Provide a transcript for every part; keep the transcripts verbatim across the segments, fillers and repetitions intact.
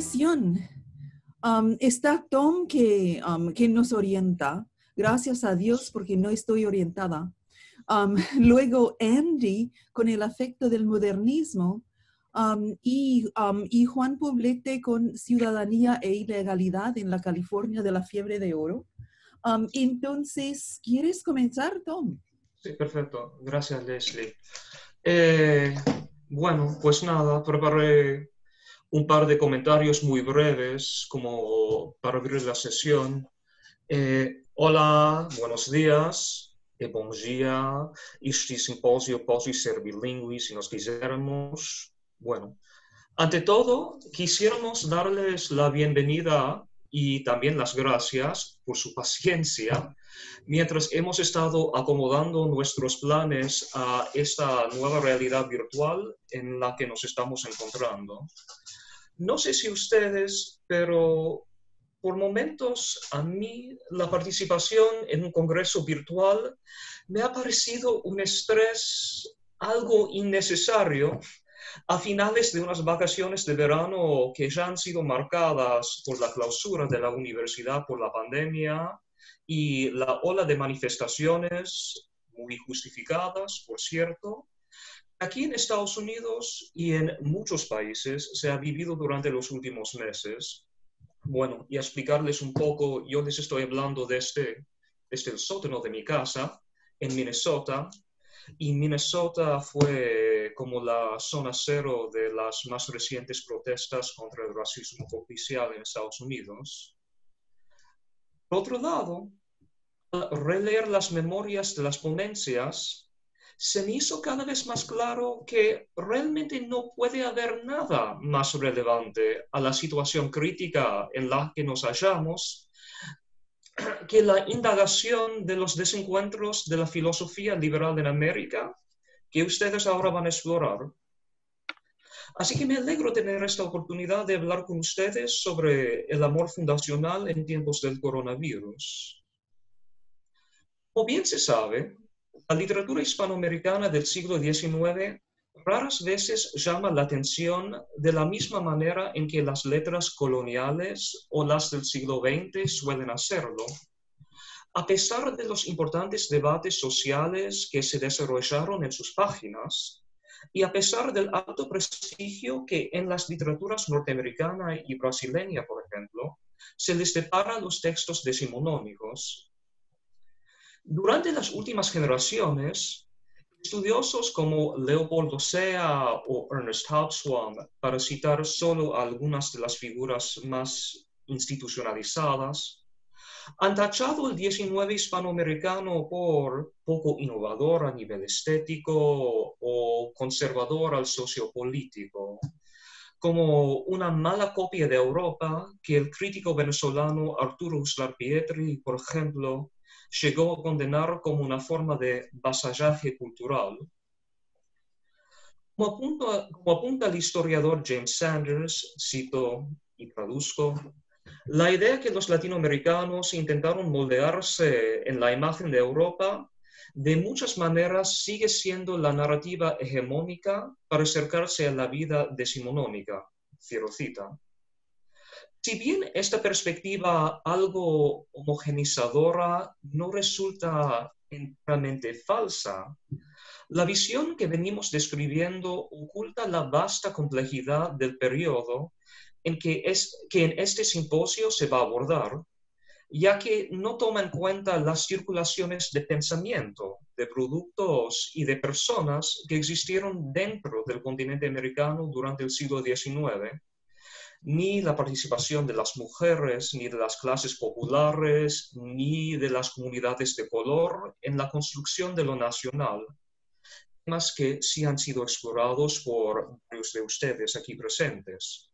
sesión um, está Tom que, um, que nos orienta. Gracias a Dios porque no estoy orientada. Um, luego Andy con el afecto del modernismo um, y, um, y Juan Poblete con ciudadanía e ilegalidad en la California de la fiebre de oro. Um, entonces, ¿quieres comenzar, Tom? Sí, perfecto. Gracias, Leslie. Eh, bueno, pues nada, preparé un par de comentarios muy breves como para abrir la sesión. Eh, hola, buenos días, e bom dia. Este simpósio pode ser bilingüe si nos quisiéramos. Bueno, ante todo, quisiéramos darles la bienvenida y también las gracias por su paciencia mientras hemos estado acomodando nuestros planes a esta nueva realidad virtual en la que nos estamos encontrando. No sé si ustedes, pero por momentos a mí la participación en un congreso virtual me ha parecido un estrés algo innecesario a finales de unas vacaciones de verano que ya han sido marcadas por la clausura de la universidad por la pandemia y la ola de manifestaciones, muy justificadas, por cierto, aquí en Estados Unidos y en muchos países se ha vivido durante los últimos meses. Bueno, y a explicarles un poco, yo les estoy hablando desde, desde el sótano de mi casa, en Minnesota, y Minnesota fue como la zona cero de las más recientes protestas contra el racismo oficial en Estados Unidos. Por otro lado, al releer las memorias de las ponencias, se me hizo cada vez más claro que realmente no puede haber nada más relevante a la situación crítica en la que nos hallamos que la indagación de los desencuentros de la filosofía liberal en América que ustedes ahora van a explorar. Así que me alegro tener esta oportunidad de hablar con ustedes sobre el amor fundacional en tiempos del coronavirus. Como bien se sabe, la literatura hispanoamericana del siglo diecinueve raras veces llama la atención de la misma manera en que las letras coloniales o las del siglo veinte suelen hacerlo. A pesar de los importantes debates sociales que se desarrollaron en sus páginas, y a pesar del alto prestigio que en las literaturas norteamericana y brasileña, por ejemplo, se les depara a los textos decimonónicos, durante las últimas generaciones, estudiosos como Leopoldo Sea o Ernest Hobsbawm, para citar solo algunas de las figuras más institucionalizadas, han tachado el diecinueve hispanoamericano por poco innovador a nivel estético o conservador al sociopolítico, como una mala copia de Europa que el crítico venezolano Arturo Uslar Pietri, por ejemplo, llegó a condenar como una forma de vasallaje cultural. Como apunta, como apunta el historiador James Sanders, cito y traduzco, la idea que los latinoamericanos intentaron moldearse en la imagen de Europa de muchas maneras sigue siendo la narrativa hegemónica para acercarse a la vida decimonónica. Cierro cita. Si bien esta perspectiva algo homogenizadora no resulta enteramente falsa, la visión que venimos describiendo oculta la vasta complejidad del periodo en que, es, que en este simposio se va a abordar, ya que no toma en cuenta las circulaciones de pensamiento, de productos y de personas que existieron dentro del continente americano durante el siglo diecinueve, ni la participación de las mujeres, ni de las clases populares, ni de las comunidades de color en la construcción de lo nacional, temas que sí han sido explorados por varios de ustedes aquí presentes.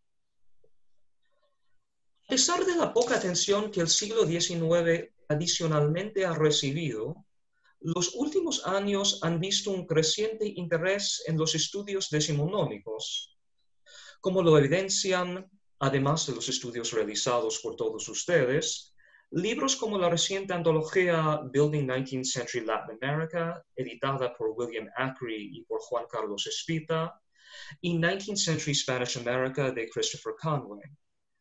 A pesar de la poca atención que el siglo diecinueve tradicionalmente ha recibido, los últimos años han visto un creciente interés en los estudios decimonónicos, como lo evidencian, además de los estudios realizados por todos ustedes, libros como la reciente antología Building nineteenth Century Latin America, editada por William Acri y por Juan Carlos Espita, y nineteenth Century Spanish America de Christopher Conway.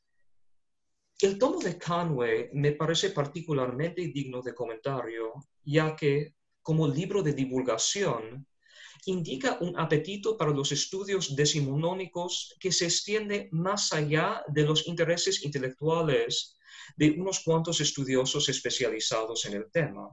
El tomo de Conway me parece particularmente digno de comentario, ya que, como libro de divulgación, indica un apetito para los estudios decimonónicos que se extiende más allá de los intereses intelectuales de unos cuantos estudiosos especializados en el tema.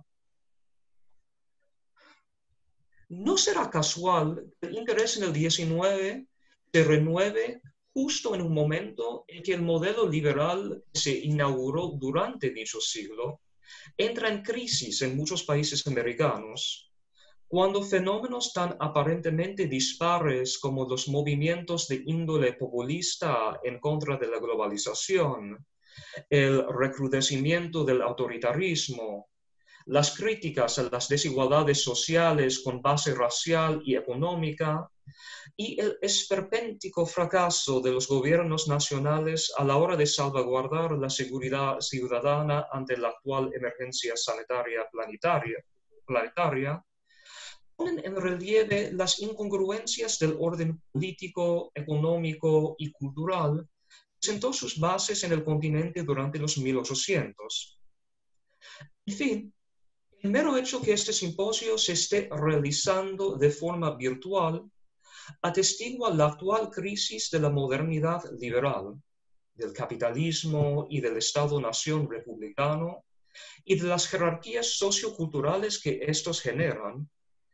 No será casual que el interés en el diecinueve se renueve justo en un momento en que el modelo liberal que se inauguró durante dicho siglo entra en crisis en muchos países americanos, cuando fenómenos tan aparentemente dispares como los movimientos de índole populista en contra de la globalización, el recrudecimiento del autoritarismo, las críticas a las desigualdades sociales con base racial y económica, y el esperpéntico fracaso de los gobiernos nacionales a la hora de salvaguardar la seguridad ciudadana ante la actual emergencia sanitaria planetaria, planetaria ponen en relieve las incongruencias del orden político, económico y cultural que sentó sus bases en el continente durante los mil ochocientos. En fin, el mero hecho que este simposio se esté realizando de forma virtual atestigua la actual crisis de la modernidad liberal, del capitalismo y del Estado-nación republicano y de las jerarquías socioculturales que estos generan.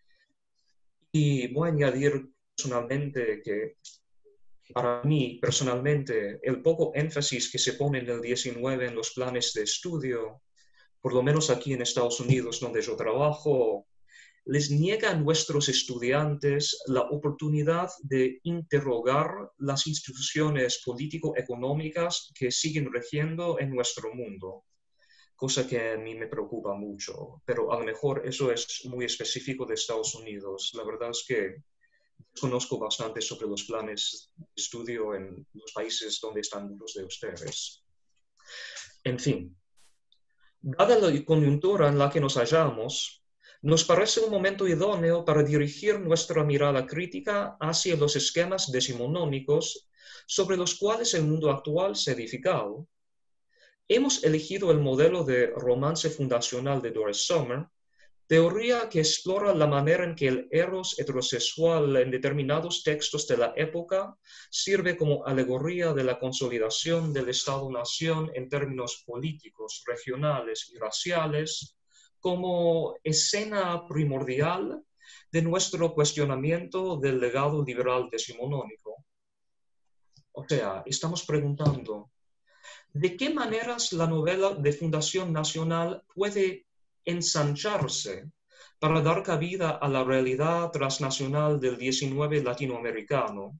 Y voy a añadir personalmente que para mí, personalmente, el poco énfasis que se pone en el diecinueve en los planes de estudio, por lo menos aquí en Estados Unidos, donde yo trabajo, les niega a nuestros estudiantes la oportunidad de interrogar las instituciones político-económicas que siguen regiendo en nuestro mundo, cosa que a mí me preocupa mucho, pero a lo mejor eso es muy específico de Estados Unidos. La verdad es que conozco bastante sobre los planes de estudio en los países donde están muchos de ustedes. En fin, dada la coyuntura en la que nos hallamos, nos parece un momento idóneo para dirigir nuestra mirada crítica hacia los esquemas decimonónicos sobre los cuales el mundo actual se ha edificado. Hemos elegido el modelo de romance fundacional de Doris Sommer, teoría que explora la manera en que el eros heterosexual en determinados textos de la época sirve como alegoría de la consolidación del Estado-nación en términos políticos, regionales y raciales, como escena primordial de nuestro cuestionamiento del legado liberal decimonónico. O sea, estamos preguntando, ¿de qué maneras la novela de Fundación Nacional puede ensancharse para dar cabida a la realidad transnacional del diecinueve latinoamericano?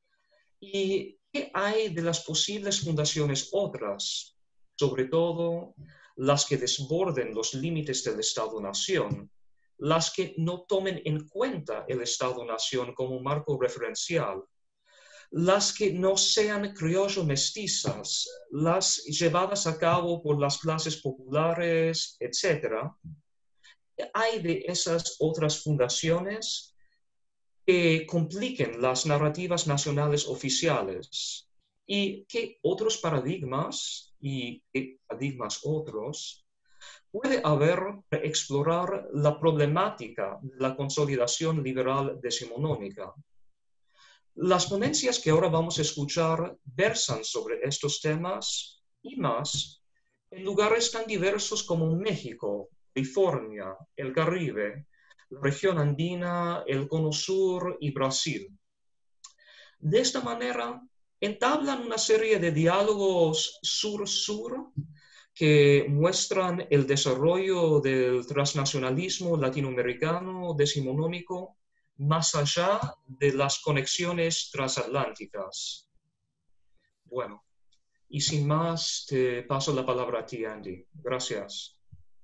¿Y qué hay de las posibles fundaciones otras, sobre todo las que desborden los límites del Estado-nación, las que no tomen en cuenta el Estado-nación como marco referencial, las que no sean criollo-mestizas, las llevadas a cabo por las clases populares, etcétera? Hay de esas otras fundaciones que compliquen las narrativas nacionales oficiales y qué otros paradigmas y qué paradigmas otros puede haber para explorar la problemática de la consolidación liberal decimonónica. Las ponencias que ahora vamos a escuchar versan sobre estos temas y más en lugares tan diversos como México, California, el Caribe, la región andina, el Cono Sur y Brasil. De esta manera, entablan una serie de diálogos sur-sur que muestran el desarrollo del transnacionalismo latinoamericano decimonónico más allá de las conexiones transatlánticas. Bueno, y sin más, te paso la palabra a ti, Andy. Gracias.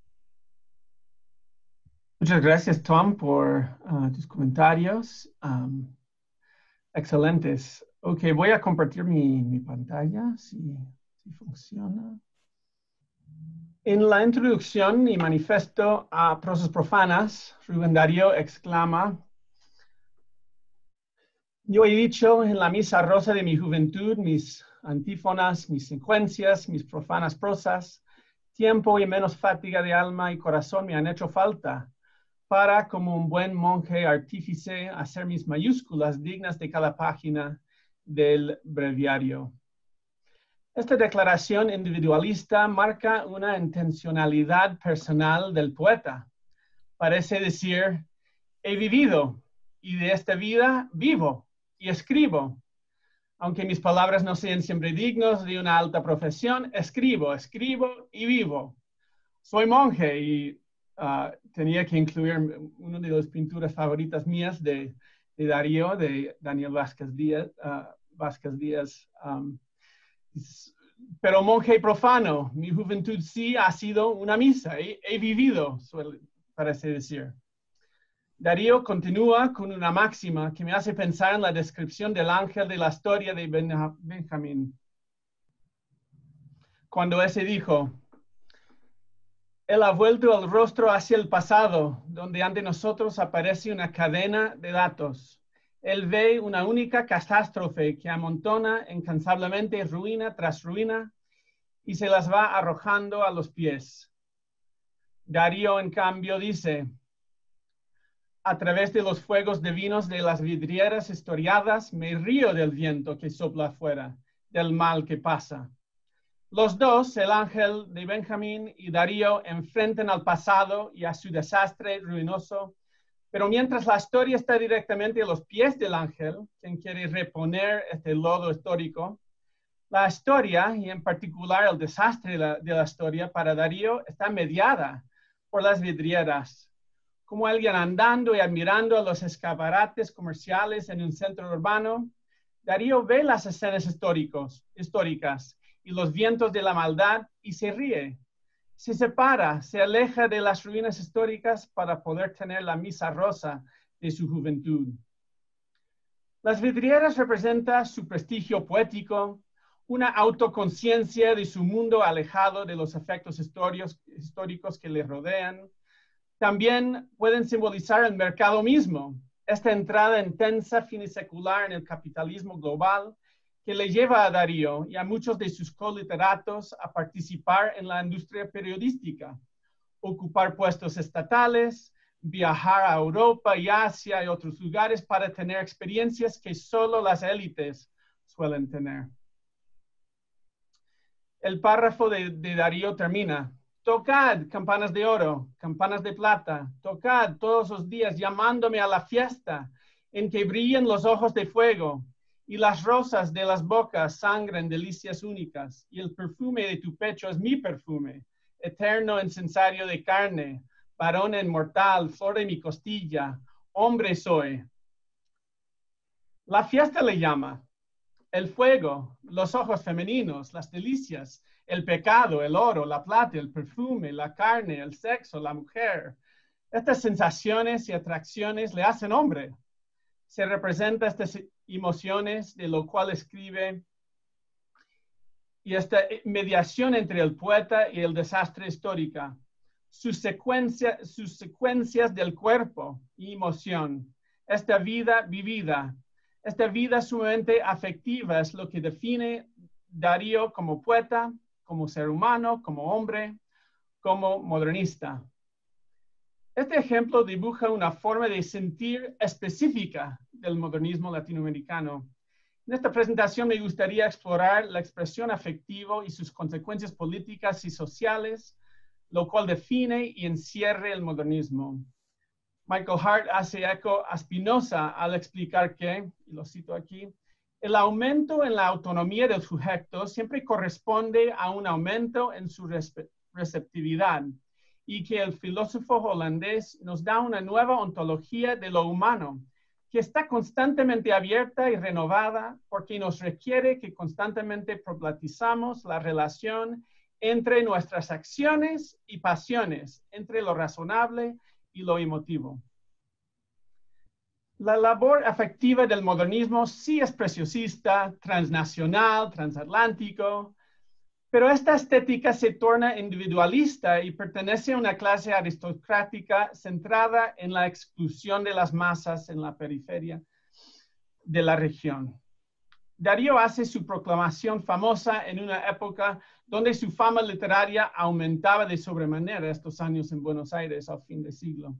Muchas gracias, Tom, por uh, tus comentarios. Um, excelentes. Ok, voy a compartir mi, mi pantalla, si, si funciona. En la introducción y manifiesto a Prosas Profanas, Rubén Darío exclama: yo he dicho en la misa rosa de mi juventud, mis antífonas, mis secuencias, mis profanas prosas, tiempo y menos fatiga de alma y corazón me han hecho falta para, como un buen monje artífice, hacer mis mayúsculas dignas de cada página del breviario. Esta declaración individualista marca una intencionalidad personal del poeta. Parece decir, he vivido y de esta vida vivo y escribo. Aunque mis palabras no sean siempre dignos de una alta profesión, escribo, escribo y vivo. Soy monje y uh, tenía que incluir una de las pinturas favoritas mías de, de Darío, de Daniel Vázquez Díaz. Uh, Vázquez Díaz um, pero monje profano, mi juventud sí ha sido una misa, he, he vivido, suele, parece decir. Darío continúa con una máxima que me hace pensar en la descripción del ángel de la historia de Benjamín. Cuando ese dijo, él ha vuelto el rostro hacia el pasado, donde ante nosotros aparece una cadena de datos. Él ve una única catástrofe que amontona incansablemente ruina tras ruina y se las va arrojando a los pies. Darío, en cambio, dice, a través de los fuegos divinos de las vidrieras historiadas, me río del viento que sopla afuera, del mal que pasa. Los dos, el ángel de Benjamín y Darío, enfrentan al pasado y a su desastre ruinoso, pero mientras la historia está directamente a los pies del ángel, quien quiere reponer este lodo histórico, la historia, y en particular el desastre de la, de la historia para Darío, está mediada por las vidrieras. Como alguien andando y admirando los escaparates comerciales en un centro urbano, Darío ve las escenas históricos, históricas y los vientos de la maldad y se ríe. Se separa, se aleja de las ruinas históricas para poder tener la misa rosa de su juventud. Las vidrieras representan su prestigio poético, una autoconciencia de su mundo alejado de los efectos históricos, históricos que le rodean. También pueden simbolizar el mercado mismo, esta entrada intensa finisecular en el capitalismo global que le lleva a Darío y a muchos de sus coliteratos a participar en la industria periodística, ocupar puestos estatales, viajar a Europa y Asia y otros lugares para tener experiencias que solo las élites suelen tener. El párrafo de, de Darío termina. Tocad, campanas de oro, campanas de plata, tocad todos los días llamándome a la fiesta en que brillen los ojos de fuego y las rosas de las bocas sangren delicias únicas y el perfume de tu pecho es mi perfume, eterno incensario de carne, varón inmortal, flor de mi costilla, hombre soy. La fiesta le llama, el fuego, los ojos femeninos, las delicias, el pecado, el oro, la plata, el perfume, la carne, el sexo, la mujer. Estas sensaciones y atracciones le hacen hombre. Se representa estas emociones de lo cual escribe y esta mediación entre el poeta y el desastre histórica. Sus, secuencia, sus secuencias del cuerpo y emoción. Esta vida vivida. Esta vida sumamente afectiva es lo que define Darío como poeta, como ser humano, como hombre, como modernista. Este ejemplo dibuja una forma de sentir específica del modernismo latinoamericano. En esta presentación me gustaría explorar la expresión afectiva y sus consecuencias políticas y sociales, lo cual define y encierra el modernismo. Michael Hart hace eco a Spinoza al explicar que, y lo cito aquí, el aumento en la autonomía del sujeto siempre corresponde a un aumento en su receptividad y que el filósofo holandés nos da una nueva ontología de lo humano que está constantemente abierta y renovada porque nos requiere que constantemente problematizamos la relación entre nuestras acciones y pasiones, entre lo razonable y lo emotivo. La labor afectiva del modernismo sí es preciosista, transnacional, transatlántico, pero esta estética se torna individualista y pertenece a una clase aristocrática centrada en la exclusión de las masas en la periferia de la región. Darío hace su proclamación famosa en una época donde su fama literaria aumentaba de sobremanera estos años en Buenos Aires al fin de siglo.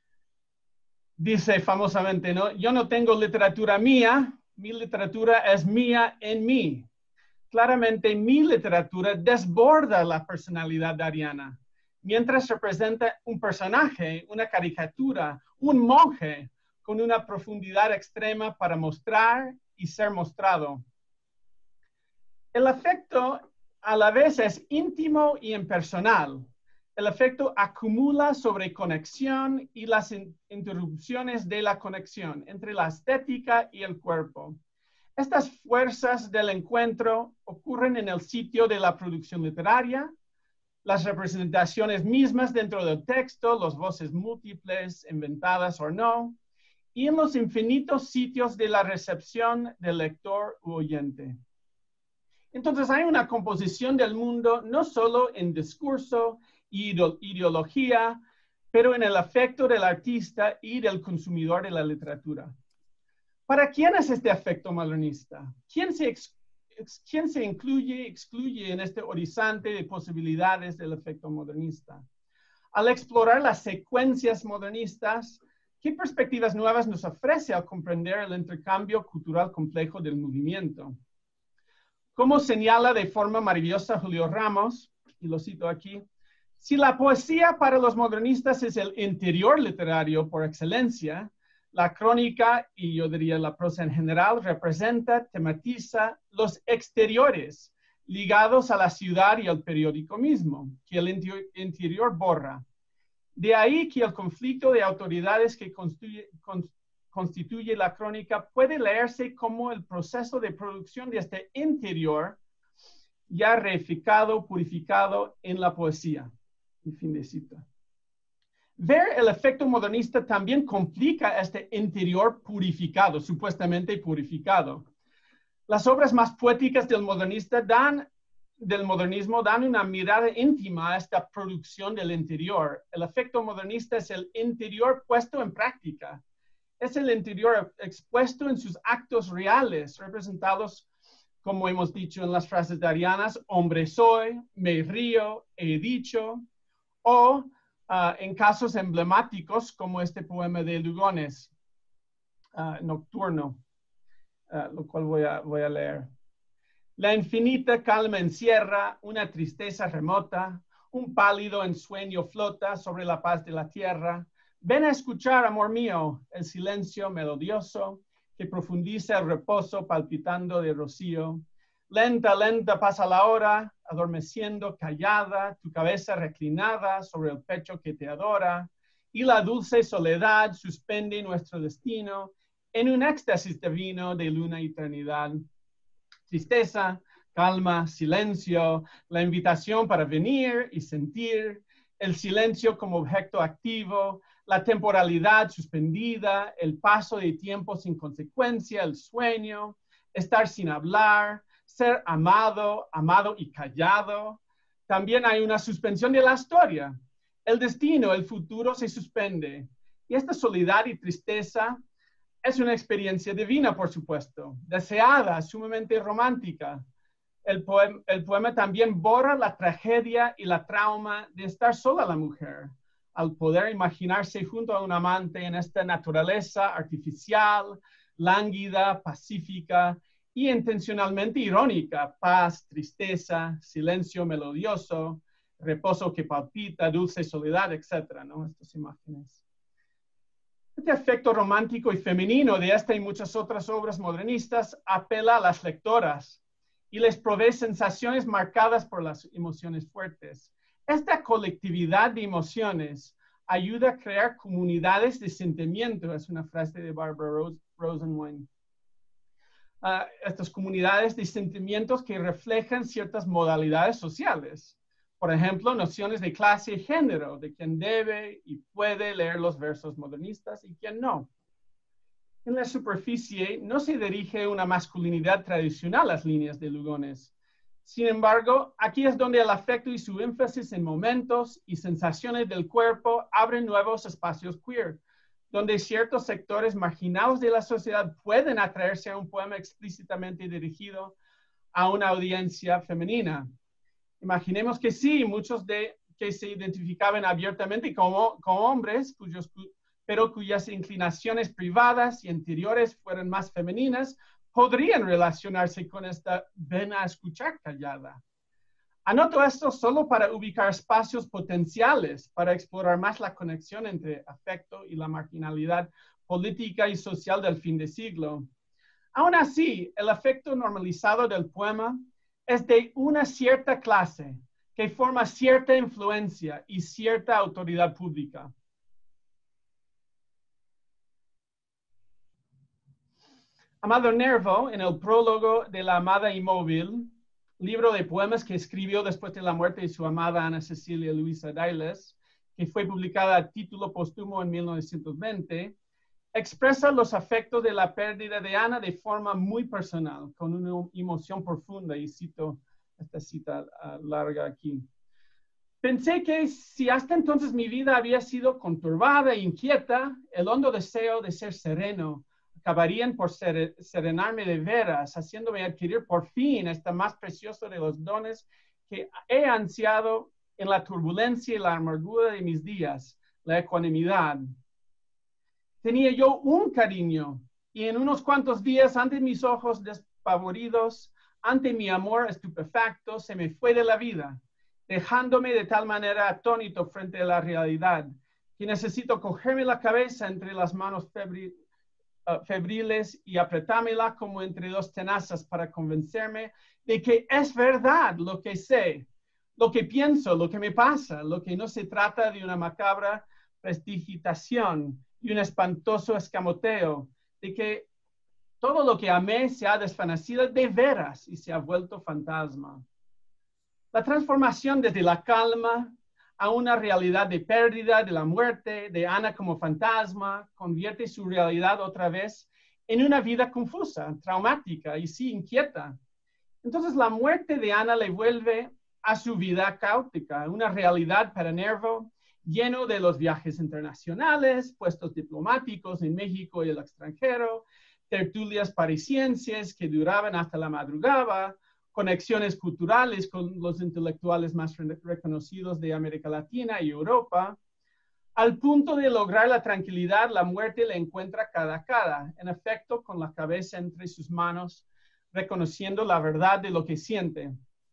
Dice famosamente, ¿no? Yo no tengo literatura mía, mi literatura es mía en mí. Claramente mi literatura desborda la personalidad dariana, mientras representa un personaje, una caricatura, un monje con una profundidad extrema para mostrar y ser mostrado. El afecto a la vez es íntimo y impersonal. El afecto acumula sobre conexión y las in- interrupciones de la conexión entre la estética y el cuerpo. Estas fuerzas del encuentro ocurren en el sitio de la producción literaria, las representaciones mismas dentro del texto, las voces múltiples, inventadas o no, y en los infinitos sitios de la recepción del lector u oyente. Entonces hay una composición del mundo no solo en discurso y ideología, pero en el afecto del artista y del consumidor de la literatura. ¿Para quién es este afecto modernista? ¿Quién se, ex, ¿quién se incluye, excluye en este horizonte de posibilidades del afecto modernista? Al explorar las secuencias modernistas, ¿qué perspectivas nuevas nos ofrece al comprender el intercambio cultural complejo del movimiento? Como señala de forma maravillosa Julio Ramos, y lo cito aquí, si la poesía para los modernistas es el interior literario por excelencia, la crónica, y yo diría la prosa en general, representa, tematiza los exteriores ligados a la ciudad y al periódico mismo, que el interior borra. De ahí que el conflicto de autoridades que constituye, con, constituye la crónica puede leerse como el proceso de producción de este interior ya reificado, purificado en la poesía. Y fin de cita. Ver el efecto modernista también complica este interior purificado, supuestamente purificado. Las obras más poéticas del modernista dan, del modernismo dan una mirada íntima a esta producción del interior. El efecto modernista es el interior puesto en práctica. Es el interior expuesto en sus actos reales, representados, como hemos dicho en las frases darianas, hombre soy, me río, he dicho, o Uh, en casos emblemáticos como este poema de Lugones, uh, Nocturno, uh, lo cual voy a, voy a leer. La infinita calma encierra una tristeza remota, un pálido ensueño flota sobre la paz de la tierra. Ven a escuchar, amor mío, el silencio melodioso que profundiza el reposo palpitando de rocío. Lenta, lenta pasa la hora, adormeciendo, callada, tu cabeza reclinada sobre el pecho que te adora, y la dulce soledad suspende nuestro destino en un éxtasis divino de luna y eternidad. Tristeza, calma, silencio, la invitación para venir y sentir, el silencio como objeto activo, la temporalidad suspendida, el paso de tiempo sin consecuencia, el sueño, estar sin hablar, ser amado, amado y callado. También hay una suspensión de la historia. El destino, el futuro se suspende. Y esta soledad y tristeza es una experiencia divina, por supuesto, deseada, sumamente romántica. El poema, el poema también borra la tragedia y la trauma de estar sola la mujer, al poder imaginarse junto a un amante en esta naturaleza artificial, lánguida, pacífica, y intencionalmente irónica, paz, tristeza, silencio melodioso, reposo que palpita, dulce soledad, etcétera, ¿no? Estas imágenes. Este efecto romántico y femenino de esta y muchas otras obras modernistas apela a las lectoras y les provee sensaciones marcadas por las emociones fuertes. Esta colectividad de emociones ayuda a crear comunidades de sentimiento, es una frase de Barbara Rose, Rosenwein. Uh, estas comunidades de sentimientos que reflejan ciertas modalidades sociales. Por ejemplo, nociones de clase y género, de quién debe y puede leer los versos modernistas y quién no. En la superficie no se dirige una masculinidad tradicional a las líneas de Lugones. Sin embargo, aquí es donde el afecto y su énfasis en momentos y sensaciones del cuerpo abren nuevos espacios queer, donde ciertos sectores marginados de la sociedad pueden atraerse a un poema explícitamente dirigido a una audiencia femenina. Imaginemos que sí, muchos de que se identificaban abiertamente como, como hombres, cuyos, pero cuyas inclinaciones privadas y interiores fueran más femeninas, podrían relacionarse con esta ven a escuchar callada. Anoto esto solo para ubicar espacios potenciales para explorar más la conexión entre afecto y la marginalidad política y social del fin de siglo. Aún así, el afecto normalizado del poema es de una cierta clase que forma cierta influencia y cierta autoridad pública. Amado Nervo, en el prólogo de La Amada Inmóvil, libro de poemas que escribió después de la muerte de su amada Ana Cecilia Luisa Dailes, que fue publicada a título póstumo en mil novecientos veinte, expresa los afectos de la pérdida de Ana de forma muy personal, con una emoción profunda, y cito esta cita uh, larga aquí. Pensé que si hasta entonces mi vida había sido conturbada e inquieta, el hondo deseo de ser sereno acabarían por ser, serenarme de veras, haciéndome adquirir por fin este más precioso de los dones que he ansiado en la turbulencia y la amargura de mis días, la ecuanimidad. Tenía yo un cariño, y en unos cuantos días, ante mis ojos despavoridos, ante mi amor estupefacto, se me fue de la vida, dejándome de tal manera atónito frente a la realidad, que necesito cogerme la cabeza entre las manos febriles, Uh, febriles y apretármela como entre dos tenazas para convencerme de que es verdad lo que sé, lo que pienso, lo que me pasa, lo que no se trata de una macabra prestigitación y un espantoso escamoteo, de que todo lo que amé se ha desvanecido de veras y se ha vuelto fantasma. La transformación desde la calma a una realidad de pérdida, de la muerte, de Ana como fantasma, convierte su realidad otra vez en una vida confusa, traumática y sí inquieta. Entonces la muerte de Ana le vuelve a su vida caótica, una realidad para Nervo lleno de los viajes internacionales, puestos diplomáticos en México y el extranjero, tertulias parisienses que duraban hasta la madrugada, conexiones culturales con los intelectuales más reconocidos de América Latina y Europa. Al punto de lograr la tranquilidad, la muerte le encuentra cara a cara, en efecto, con la cabeza entre sus manos, reconociendo la verdad de lo que siente.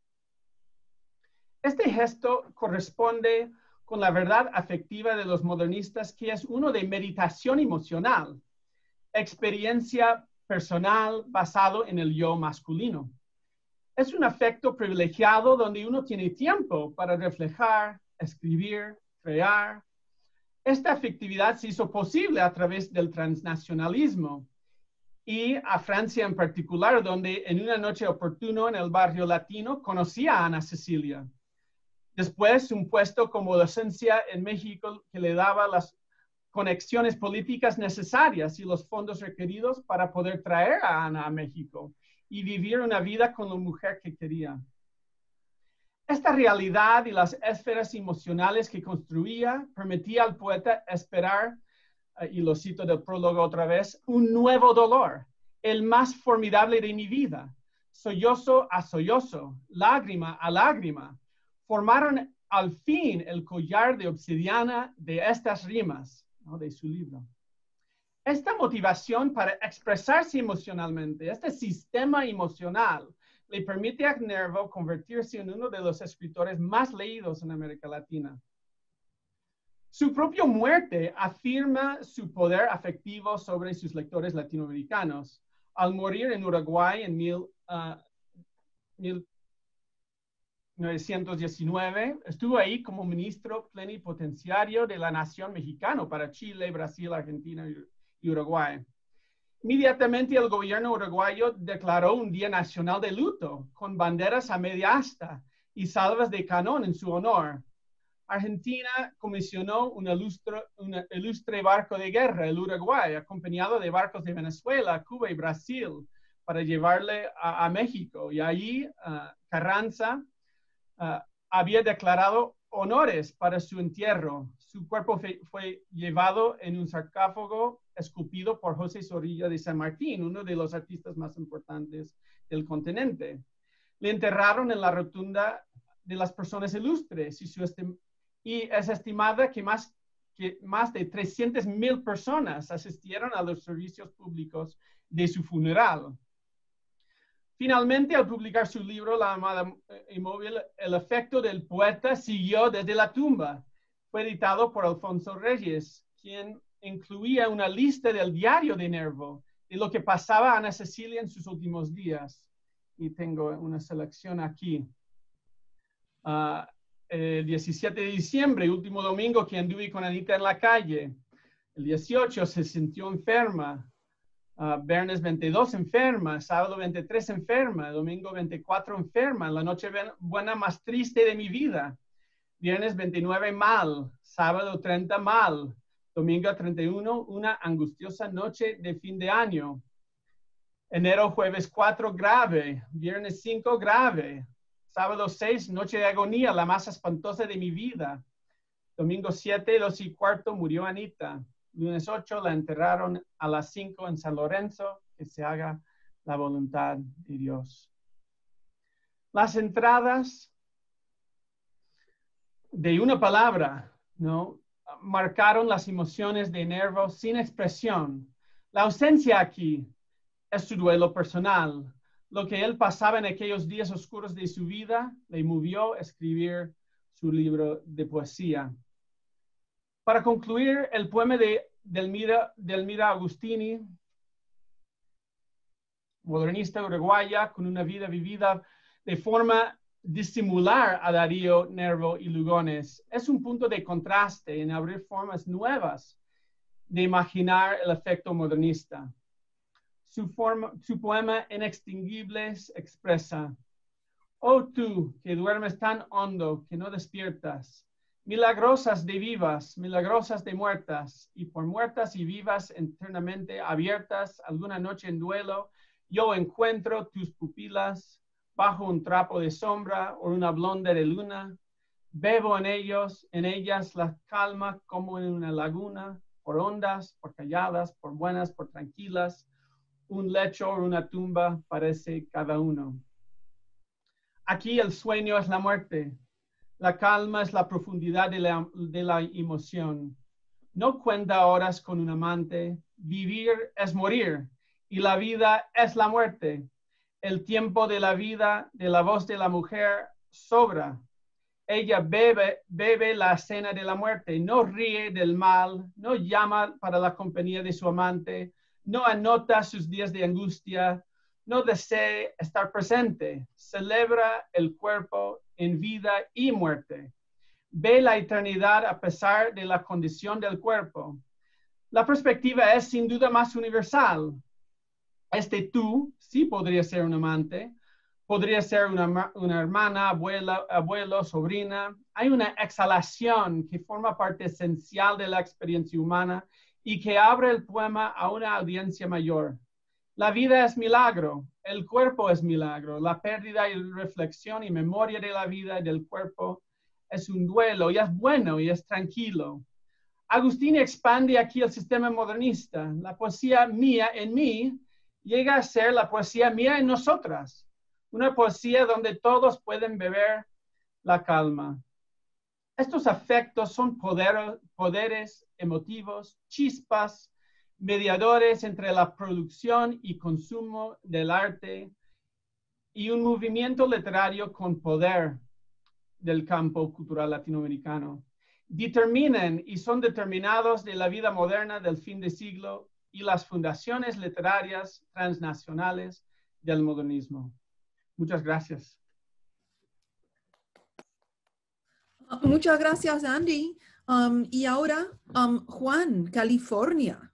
Este gesto corresponde con la verdad afectiva de los modernistas, que es uno de meditación emocional, experiencia personal basado en el yo masculino. Es un afecto privilegiado donde uno tiene tiempo para reflejar, escribir, crear. Esta afectividad se hizo posible a través del transnacionalismo y a Francia en particular, donde en una noche oportuna en el barrio latino conocí a Ana Cecilia. Después, un puesto como docencia en México que le daba las conexiones políticas necesarias y los fondos requeridos para poder traer a Ana a México y vivir una vida con la mujer que quería. Esta realidad y las esferas emocionales que construía permitía al poeta esperar, uh, y lo cito del prólogo otra vez, un nuevo dolor, el más formidable de mi vida. Sollozo a sollozo, lágrima a lágrima, formaron al fin el collar de obsidiana de estas rimas, ¿no?, de su libro. Esta motivación para expresarse emocionalmente, este sistema emocional, le permite a Nervo convertirse en uno de los escritores más leídos en América Latina. Su propia muerte afirma su poder afectivo sobre sus lectores latinoamericanos. Al morir en Uruguay en mil, uh, mil novecientos diecinueve, estuvo ahí como ministro plenipotenciario de la nación mexicana para Chile, Brasil, Argentina y y Uruguay. Inmediatamente el gobierno uruguayo declaró un día nacional de luto con banderas a media asta y salvas de cañón en su honor. Argentina comisionó un ilustre, un ilustre barco de guerra, el Uruguay, acompañado de barcos de Venezuela, Cuba y Brasil, para llevarle a, a México. Y allí uh, Carranza uh, había declarado honores para su entierro. su cuerpo fue, fue llevado en un sarcófago esculpido por José Zorrilla de San Martín, uno de los artistas más importantes del continente. Le enterraron en la rotunda de las personas ilustres y, su y es estimada que más, que más de trescientas mil personas asistieron a los servicios públicos de su funeral. Finalmente, al publicar su libro, La amada inmóvil, el efecto del poeta siguió desde la tumba. Fue editado por Alfonso Reyes, quien incluía una lista del diario de Nervo, de lo que pasaba a Ana Cecilia en sus últimos días. Y tengo una selección aquí. Uh, el diecisiete de diciembre, último domingo que anduve con Anita en la calle. El dieciocho se sintió enferma. Uh, viernes veintidós enferma, sábado veintitrés enferma, domingo veinticuatro enferma, la noche buena más triste de mi vida. Viernes veintinueve mal, sábado treinta mal, domingo treinta y uno una angustiosa noche de fin de año. Enero jueves cuatro grave, viernes cinco grave, sábado seis noche de agonía, la más espantosa de mi vida. Domingo siete, dos y cuarto murió Anita. Lunes ocho la enterraron a las cinco en San Lorenzo, que se haga la voluntad de Dios. Las entradas de una palabra, ¿no?, marcaron las emociones de Nervo sin expresión. La ausencia aquí es su duelo personal. Lo que él pasaba en aquellos días oscuros de su vida le movió a escribir su libro de poesía. Para concluir, el poema de Delmira, Delmira Agustini, modernista uruguaya con una vida vivida de forma disimular a Darío, Nervo y Lugones, es un punto de contraste en abrir formas nuevas de imaginar el efecto modernista. Su, forma, su poema Inextinguibles expresa: oh tú que duermes tan hondo que no despiertas, milagrosas de vivas, milagrosas de muertas, y por muertas y vivas eternamente abiertas, alguna noche en duelo, yo encuentro tus pupilas bajo un trapo de sombra o una blonda de luna, bebo en ellos, en ellas la calma como en una laguna, por hondas, por calladas, por buenas, por tranquilas, un lecho o una tumba parece cada uno. Aquí el sueño es la muerte. La calma es la profundidad de la, de la emoción. No cuenta horas con un amante. Vivir es morir y la vida es la muerte. El tiempo de la vida, de la voz de la mujer, sobra. Ella bebe, bebe la cena de la muerte. No ríe del mal. No llama para la compañía de su amante. No anota sus días de angustia. No desea estar presente. Celebra el cuerpo en vida y muerte. Ve la eternidad a pesar de la condición del cuerpo. La perspectiva es sin duda más universal. Este tú sí podría ser un amante, podría ser una, una hermana, abuela, abuelo, sobrina. Hay una exhalación que forma parte esencial de la experiencia humana y que abre el poema a una audiencia mayor. La vida es milagro, el cuerpo es milagro, la pérdida y reflexión y memoria de la vida y del cuerpo es un duelo y es bueno y es tranquilo. Agustín expande aquí el sistema modernista. La poesía mía en mí llega a ser la poesía mía en nosotras, una poesía donde todos pueden beber la calma. Estos afectos son poder, poderes emotivos, chispas, mediadores entre la producción y consumo del arte y un movimiento literario con poder del campo cultural latinoamericano. Determinan y son determinados de la vida moderna del fin de siglo y las fundaciones literarias transnacionales del modernismo. Muchas gracias. Muchas gracias, Andy. Um, y ahora, um, Juan, California.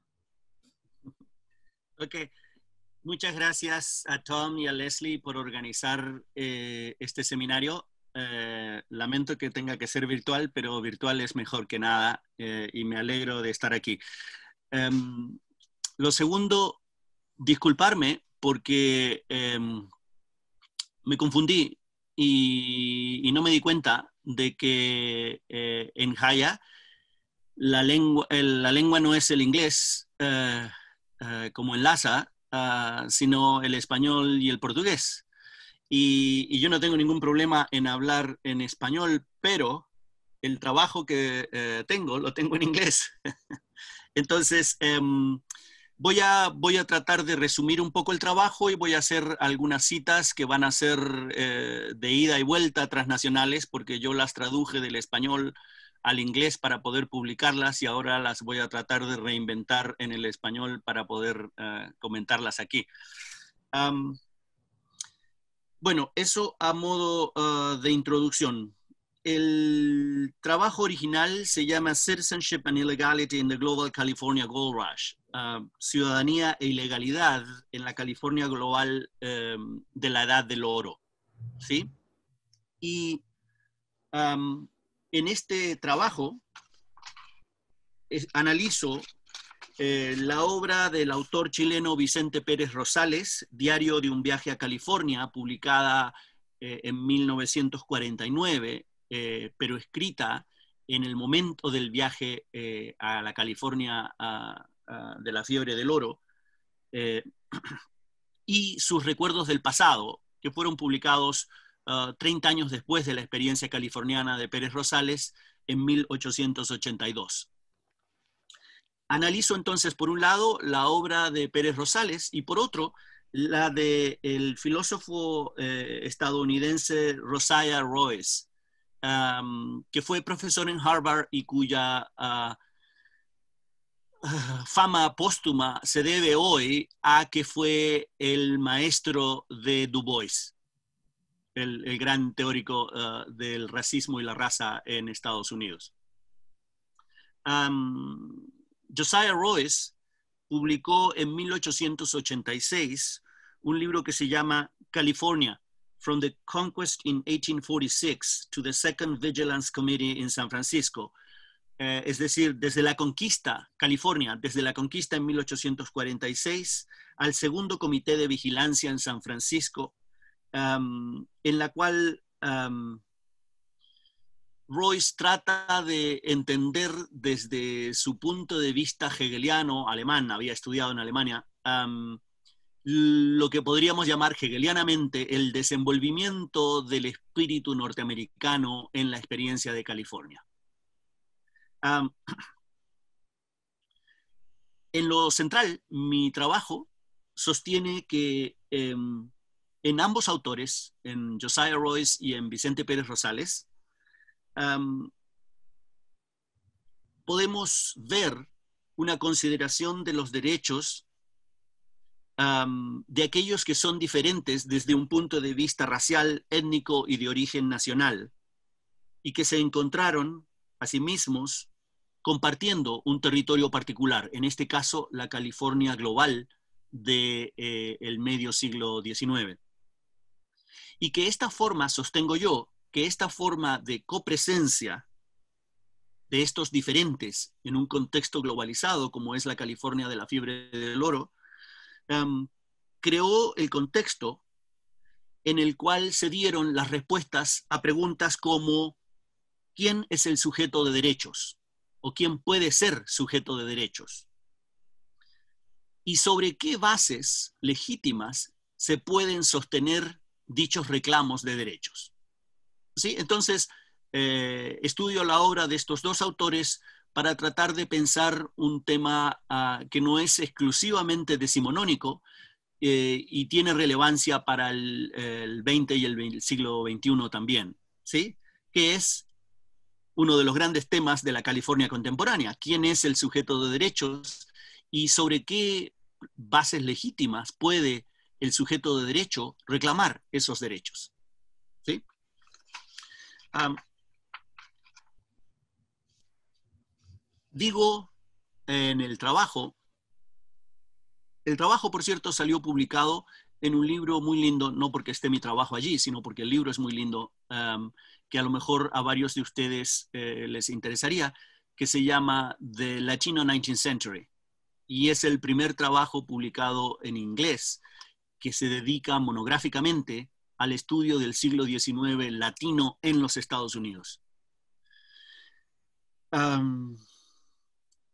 Ok. Muchas gracias a Tom y a Leslie por organizar eh, este seminario. Eh, lamento que tenga que ser virtual, pero virtual es mejor que nada eh, y me alegro de estar aquí. Um, lo segundo, disculparme porque um, me confundí y, y no me di cuenta de que eh, en Jaya la lengua, el, la lengua no es el inglés uh, uh, como enlaza, uh, sino el español y el portugués. Y, y yo no tengo ningún problema en hablar en español, pero el trabajo que uh, tengo, lo tengo en inglés. Entonces, um, voy, a, voy a tratar de resumir un poco el trabajo y voy a hacer algunas citas que van a ser uh, de ida y vuelta transnacionales, porque yo las traduje del español al inglés para poder publicarlas y ahora las voy a tratar de reinventar en el español para poder uh, comentarlas aquí. Um, bueno, eso a modo uh, de introducción. El trabajo original se llama Citizenship and Illegality in the Global California Gold Rush. Uh, ciudadanía e ilegalidad en la California global um, de la edad del oro. ¿Sí? Y um, en este trabajo es, analizo eh, la obra del autor chileno Vicente Pérez Rosales, Diario de un viaje a California, publicada eh, en mil novecientos cuarenta y nueve, eh, pero escrita en el momento del viaje eh, a la California a, a, de la fiebre del oro, eh, y sus recuerdos del pasado, que fueron publicados Uh, treinta años después de la experiencia californiana de Pérez Rosales en mil ochocientos ochenta y dos. Analizo entonces, por un lado, la obra de Pérez Rosales y por otro, la del filósofo eh, estadounidense Josiah Royce, um, que fue profesor en Harvard y cuya uh, uh, fama póstuma se debe hoy a que fue el maestro de Du Bois. El, el gran teórico uh, del racismo y la raza en Estados Unidos. Um, Josiah Royce publicó en mil ochocientos ochenta y seis un libro que se llama California, From the Conquest in eighteen forty-six to the Second Vigilance Committee in San Francisco. Eh, es decir, desde la conquista, California, desde la conquista en mil ochocientos cuarenta y seis al segundo comité de vigilancia en San Francisco, Um, en la cual um, Royce trata de entender desde su punto de vista hegeliano, alemán, había estudiado en Alemania, um, lo que podríamos llamar hegelianamente el desenvolvimiento del espíritu norteamericano en la experiencia de California. Um, en lo central, mi trabajo sostiene que um, en ambos autores, en Josiah Royce y en Vicente Pérez Rosales, um, podemos ver una consideración de los derechos um, de aquellos que son diferentes desde un punto de vista racial, étnico y de origen nacional, y que se encontraron a sí mismos compartiendo un territorio particular, en este caso la California global del de, eh, medio siglo diecinueve. Y que esta forma, sostengo yo, que esta forma de copresencia de estos diferentes en un contexto globalizado como es la California de la fiebre del oro, um, creó el contexto en el cual se dieron las respuestas a preguntas como ¿quién es el sujeto de derechos? ¿O quién puede ser sujeto de derechos? ¿Y sobre qué bases legítimas se pueden sostener dichos reclamos de derechos? ¿Sí? Entonces, eh, estudio la obra de estos dos autores para tratar de pensar un tema uh, que no es exclusivamente decimonónico eh, y tiene relevancia para el, el veinte y el siglo veintiuno también, ¿sí? Que es uno de los grandes temas de la California contemporánea. ¿Quién es el sujeto de derechos y sobre qué bases legítimas puede el sujeto de derecho reclamar esos derechos? ¿Sí? Um, digo en el trabajo, el trabajo, por cierto, salió publicado en un libro muy lindo, no porque esté mi trabajo allí, sino porque el libro es muy lindo, um, que a lo mejor a varios de ustedes eh, les interesaría, que se llama The Latino nineteenth Century, y es el primer trabajo publicado en inglés que se dedica monográficamente al estudio del siglo diecinueve latino en los Estados Unidos. Um,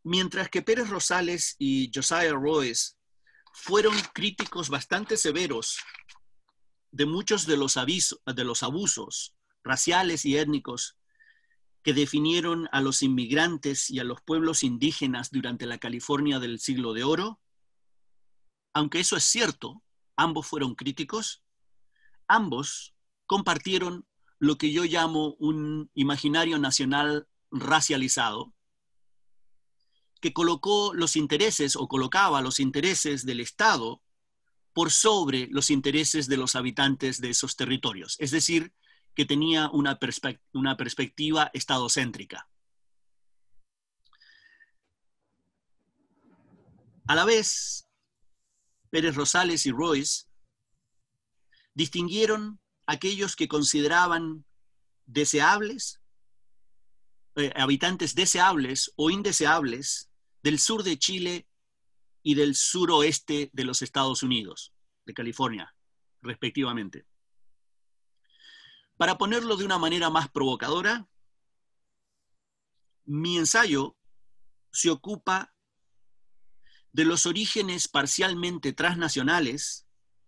mientras que Pérez Rosales y Josiah Royce fueron críticos bastante severos de muchos de los, avisos, de los abusos raciales y étnicos que definieron a los inmigrantes y a los pueblos indígenas durante la California del siglo de oro, aunque eso es cierto, ambos fueron críticos, ambos compartieron lo que yo llamo un imaginario nacional racializado, que colocó los intereses o colocaba los intereses del Estado por sobre los intereses de los habitantes de esos territorios. Es decir, que tenía una, perspect- una perspectiva estadocéntrica. A la vez, Pérez Rosales y Royce distinguieron aquellos que consideraban deseables, eh, habitantes deseables o indeseables del sur de Chile y del suroeste de los Estados Unidos, de California, respectivamente. Para ponerlo de una manera más provocadora, mi ensayo se ocupa de los orígenes parcialmente transnacionales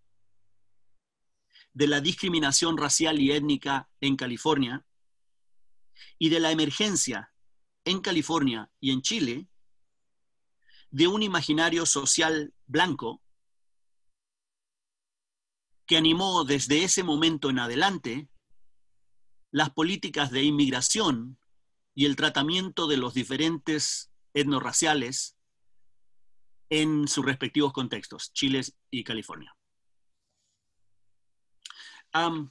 de la discriminación racial y étnica en California y de la emergencia en California y en Chile de un imaginario social blanco que animó desde ese momento en adelante las políticas de inmigración y el tratamiento de los diferentes etnorraciales en sus respectivos contextos, Chile y California. Um,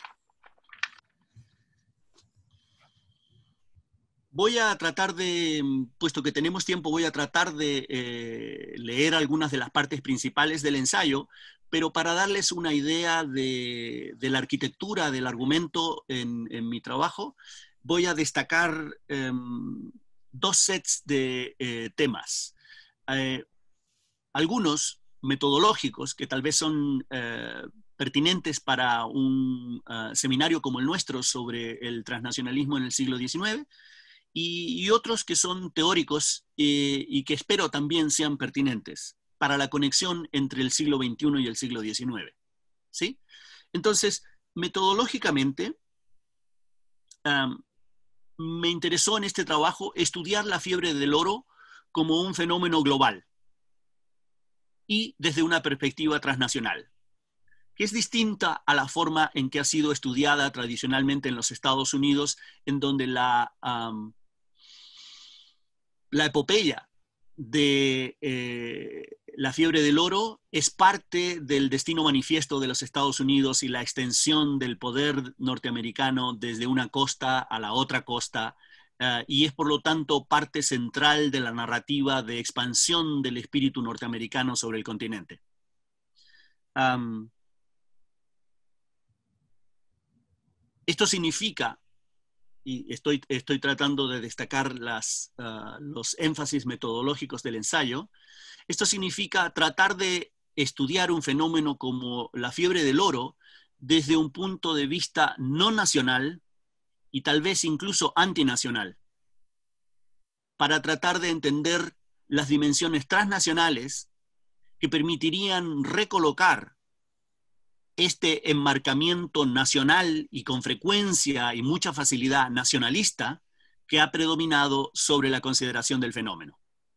voy a tratar de, puesto que tenemos tiempo, voy a tratar de eh, leer algunas de las partes principales del ensayo, pero para darles una idea de, de la arquitectura del argumento en, en mi trabajo, voy a destacar eh, dos sets de eh, temas. Eh, algunos metodológicos que tal vez son eh, pertinentes para un uh, seminario como el nuestro sobre el transnacionalismo en el siglo diecinueve, y, y otros que son teóricos eh, y que espero también sean pertinentes para la conexión entre el siglo veintiuno y el siglo diecinueve. ¿Sí? Entonces, metodológicamente, um, me interesó en este trabajo estudiar la fiebre del oro como un fenómeno global y desde una perspectiva transnacional, que es distinta a la forma en que ha sido estudiada tradicionalmente en los Estados Unidos, en donde la, um, la epopeya de eh, la fiebre del oro es parte del destino manifiesto de los Estados Unidos y la extensión del poder norteamericano desde una costa a la otra costa, uh, y es por lo tanto parte central de la narrativa de expansión del espíritu norteamericano sobre el continente. Um, esto significa, y estoy, estoy tratando de destacar las, uh, los énfasis metodológicos del ensayo, esto significa tratar de estudiar un fenómeno como la fiebre del oro desde un punto de vista no nacional y tal vez incluso antinacional, para tratar de entender las dimensiones transnacionales que permitirían recolocar este enmarcamiento nacional y con frecuencia y mucha facilidad nacionalista que ha predominado sobre la consideración del fenómeno.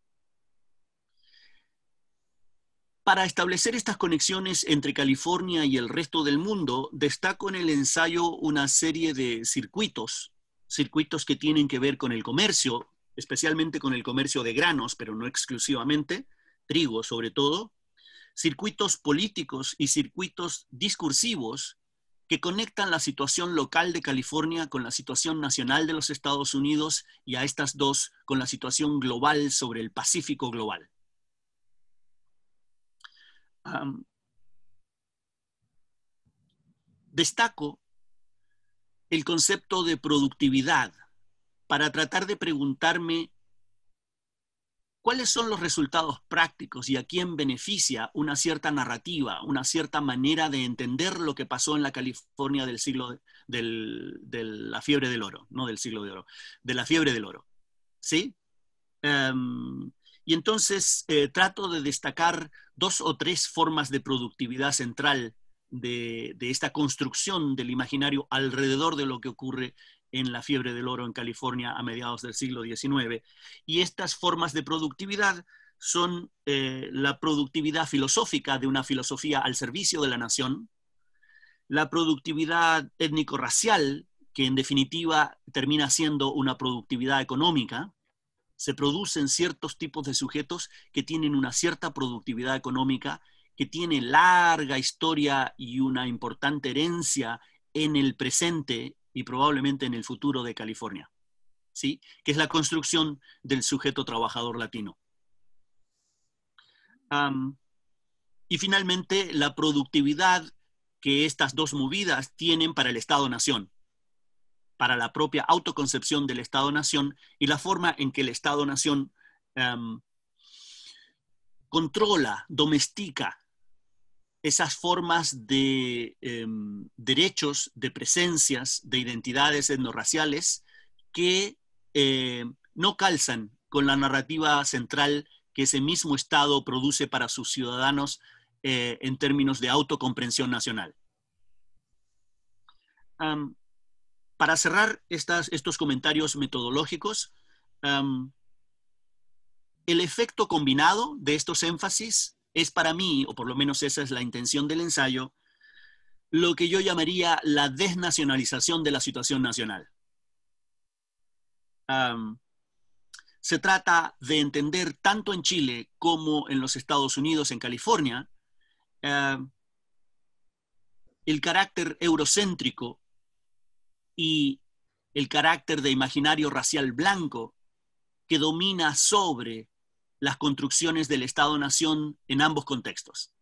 Para establecer estas conexiones entre California y el resto del mundo, destaco en el ensayo una serie de circuitos, circuitos que tienen que ver con el comercio, especialmente con el comercio de granos, pero no exclusivamente, trigo sobre todo, circuitos políticos y circuitos discursivos que conectan la situación local de California con la situación nacional de los Estados Unidos y a estas dos con la situación global sobre el Pacífico global. Um, destaco el concepto de productividad para tratar de preguntarme cuáles son los resultados prácticos y a quién beneficia una cierta narrativa, una cierta manera de entender lo que pasó en la California del siglo del, de la fiebre del oro, no del siglo de oro, de la fiebre del oro, ¿sí? Um, y entonces eh, trato de destacar dos o tres formas de productividad central de, de esta construcción del imaginario alrededor de lo que ocurre en la fiebre del oro en California a mediados del siglo diecinueve. Y estas formas de productividad son eh, la productividad filosófica de una filosofía al servicio de la nación, la productividad étnico-racial, que en definitiva termina siendo una productividad económica. Se producen ciertos tipos de sujetos que tienen una cierta productividad económica, que tiene larga historia y una importante herencia en el presente y probablemente en el futuro de California, ¿sí? Que es la construcción del sujeto trabajador latino. Um, y finalmente, la productividad que estas dos movidas tienen para el Estado-Nación, para la propia autoconcepción del Estado-Nación y la forma en que el Estado-Nación um, controla, domestica esas formas de um, derechos, de presencias, de identidades etnorraciales que eh, no calzan con la narrativa central que ese mismo Estado produce para sus ciudadanos eh, en términos de autocomprensión nacional. Um, Para cerrar estas, estos comentarios metodológicos, um, el efecto combinado de estos énfasis es para mí, o por lo menos esa es la intención del ensayo, lo que yo llamaría la desnacionalización de la situación nacional. Um, se trata de entender tanto en Chile como en los Estados Unidos, en California, uh, el carácter eurocéntrico y el carácter de imaginario racial blanco que domina sobre las construcciones del Estado-Nación en ambos contextos.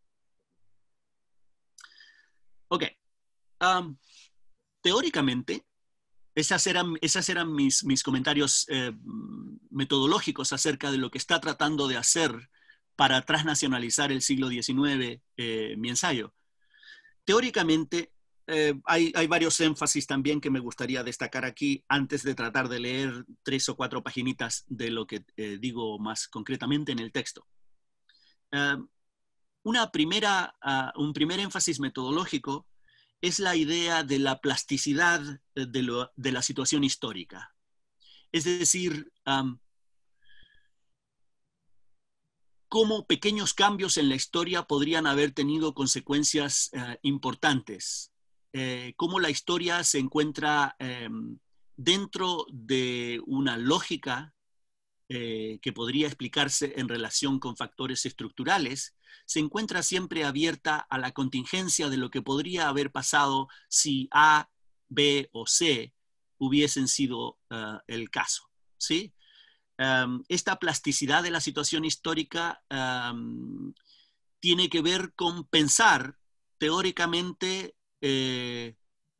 Ok. Um, teóricamente, esas eran, esas eran mis, mis comentarios eh, metodológicos acerca de lo que está tratando de hacer para transnacionalizar el siglo diecinueve, eh, mi ensayo. Teóricamente, Eh, hay, hay varios énfasis también que me gustaría destacar aquí antes de tratar de leer tres o cuatro paginitas de lo que eh, digo más concretamente en el texto. Uh, una primera, uh, un primer énfasis metodológico es la idea de la plasticidad de, lo, de la situación histórica. Es decir, um, cómo pequeños cambios en la historia podrían haber tenido consecuencias uh, importantes. Eh, cómo la historia se encuentra eh, dentro de una lógica eh, que podría explicarse en relación con factores estructurales, se encuentra siempre abierta a la contingencia de lo que podría haber pasado si A, B o C hubiesen sido uh, el caso, ¿sí? Um, esta plasticidad de la situación histórica um, tiene que ver con pensar teóricamente Eh,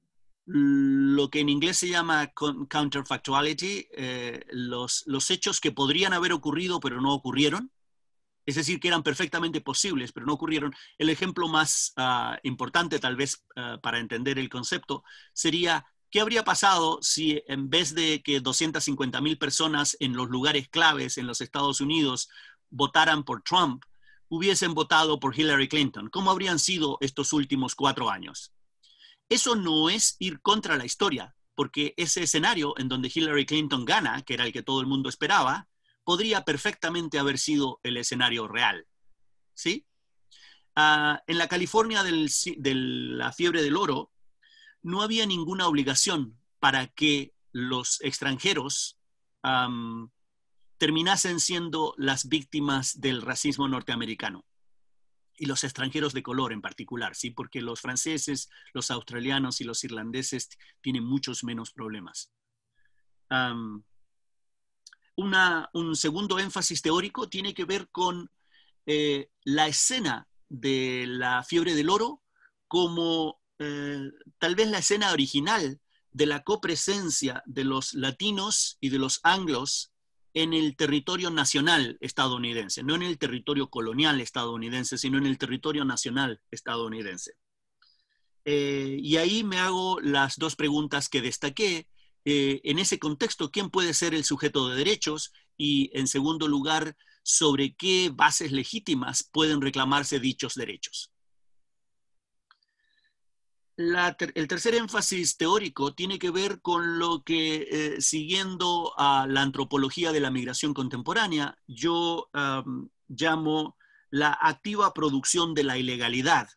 lo que en inglés se llama counterfactuality, eh, los, los hechos que podrían haber ocurrido pero no ocurrieron, es decir, que eran perfectamente posibles pero no ocurrieron. El ejemplo más uh, importante tal vez uh, para entender el concepto sería ¿qué habría pasado si en vez de que doscientas cincuenta mil personas en los lugares claves en los Estados Unidos votaran por Trump, hubiesen votado por Hillary Clinton? ¿Cómo habrían sido estos últimos cuatro años? Eso no es ir contra la historia, porque ese escenario en donde Hillary Clinton gana, que era el que todo el mundo esperaba, podría perfectamente haber sido el escenario real, ¿sí? Uh, en la California del, de la fiebre del oro, no había ninguna obligación para que los extranjeros um, terminasen siendo las víctimas del racismo norteamericano. Y los extranjeros de color en particular, ¿sí? Porque los franceses, los australianos y los irlandeses tienen muchos menos problemas. Um, una, un segundo énfasis teórico tiene que ver con eh, la escena de la fiebre del oro como eh, tal vez la escena original de la copresencia de los latinos y de los anglos en el territorio nacional estadounidense, no en el territorio colonial estadounidense, sino en el territorio nacional estadounidense. Eh, y ahí me hago las dos preguntas que destaqué. Eh, en ese contexto, ¿quién puede ser el sujeto de derechos y, en segundo lugar, sobre qué bases legítimas pueden reclamarse dichos derechos. La ter el tercer énfasis teórico tiene que ver con lo que, eh, siguiendo a la antropología de la migración contemporánea, yo um, llamo la activa producción de la ilegalidad,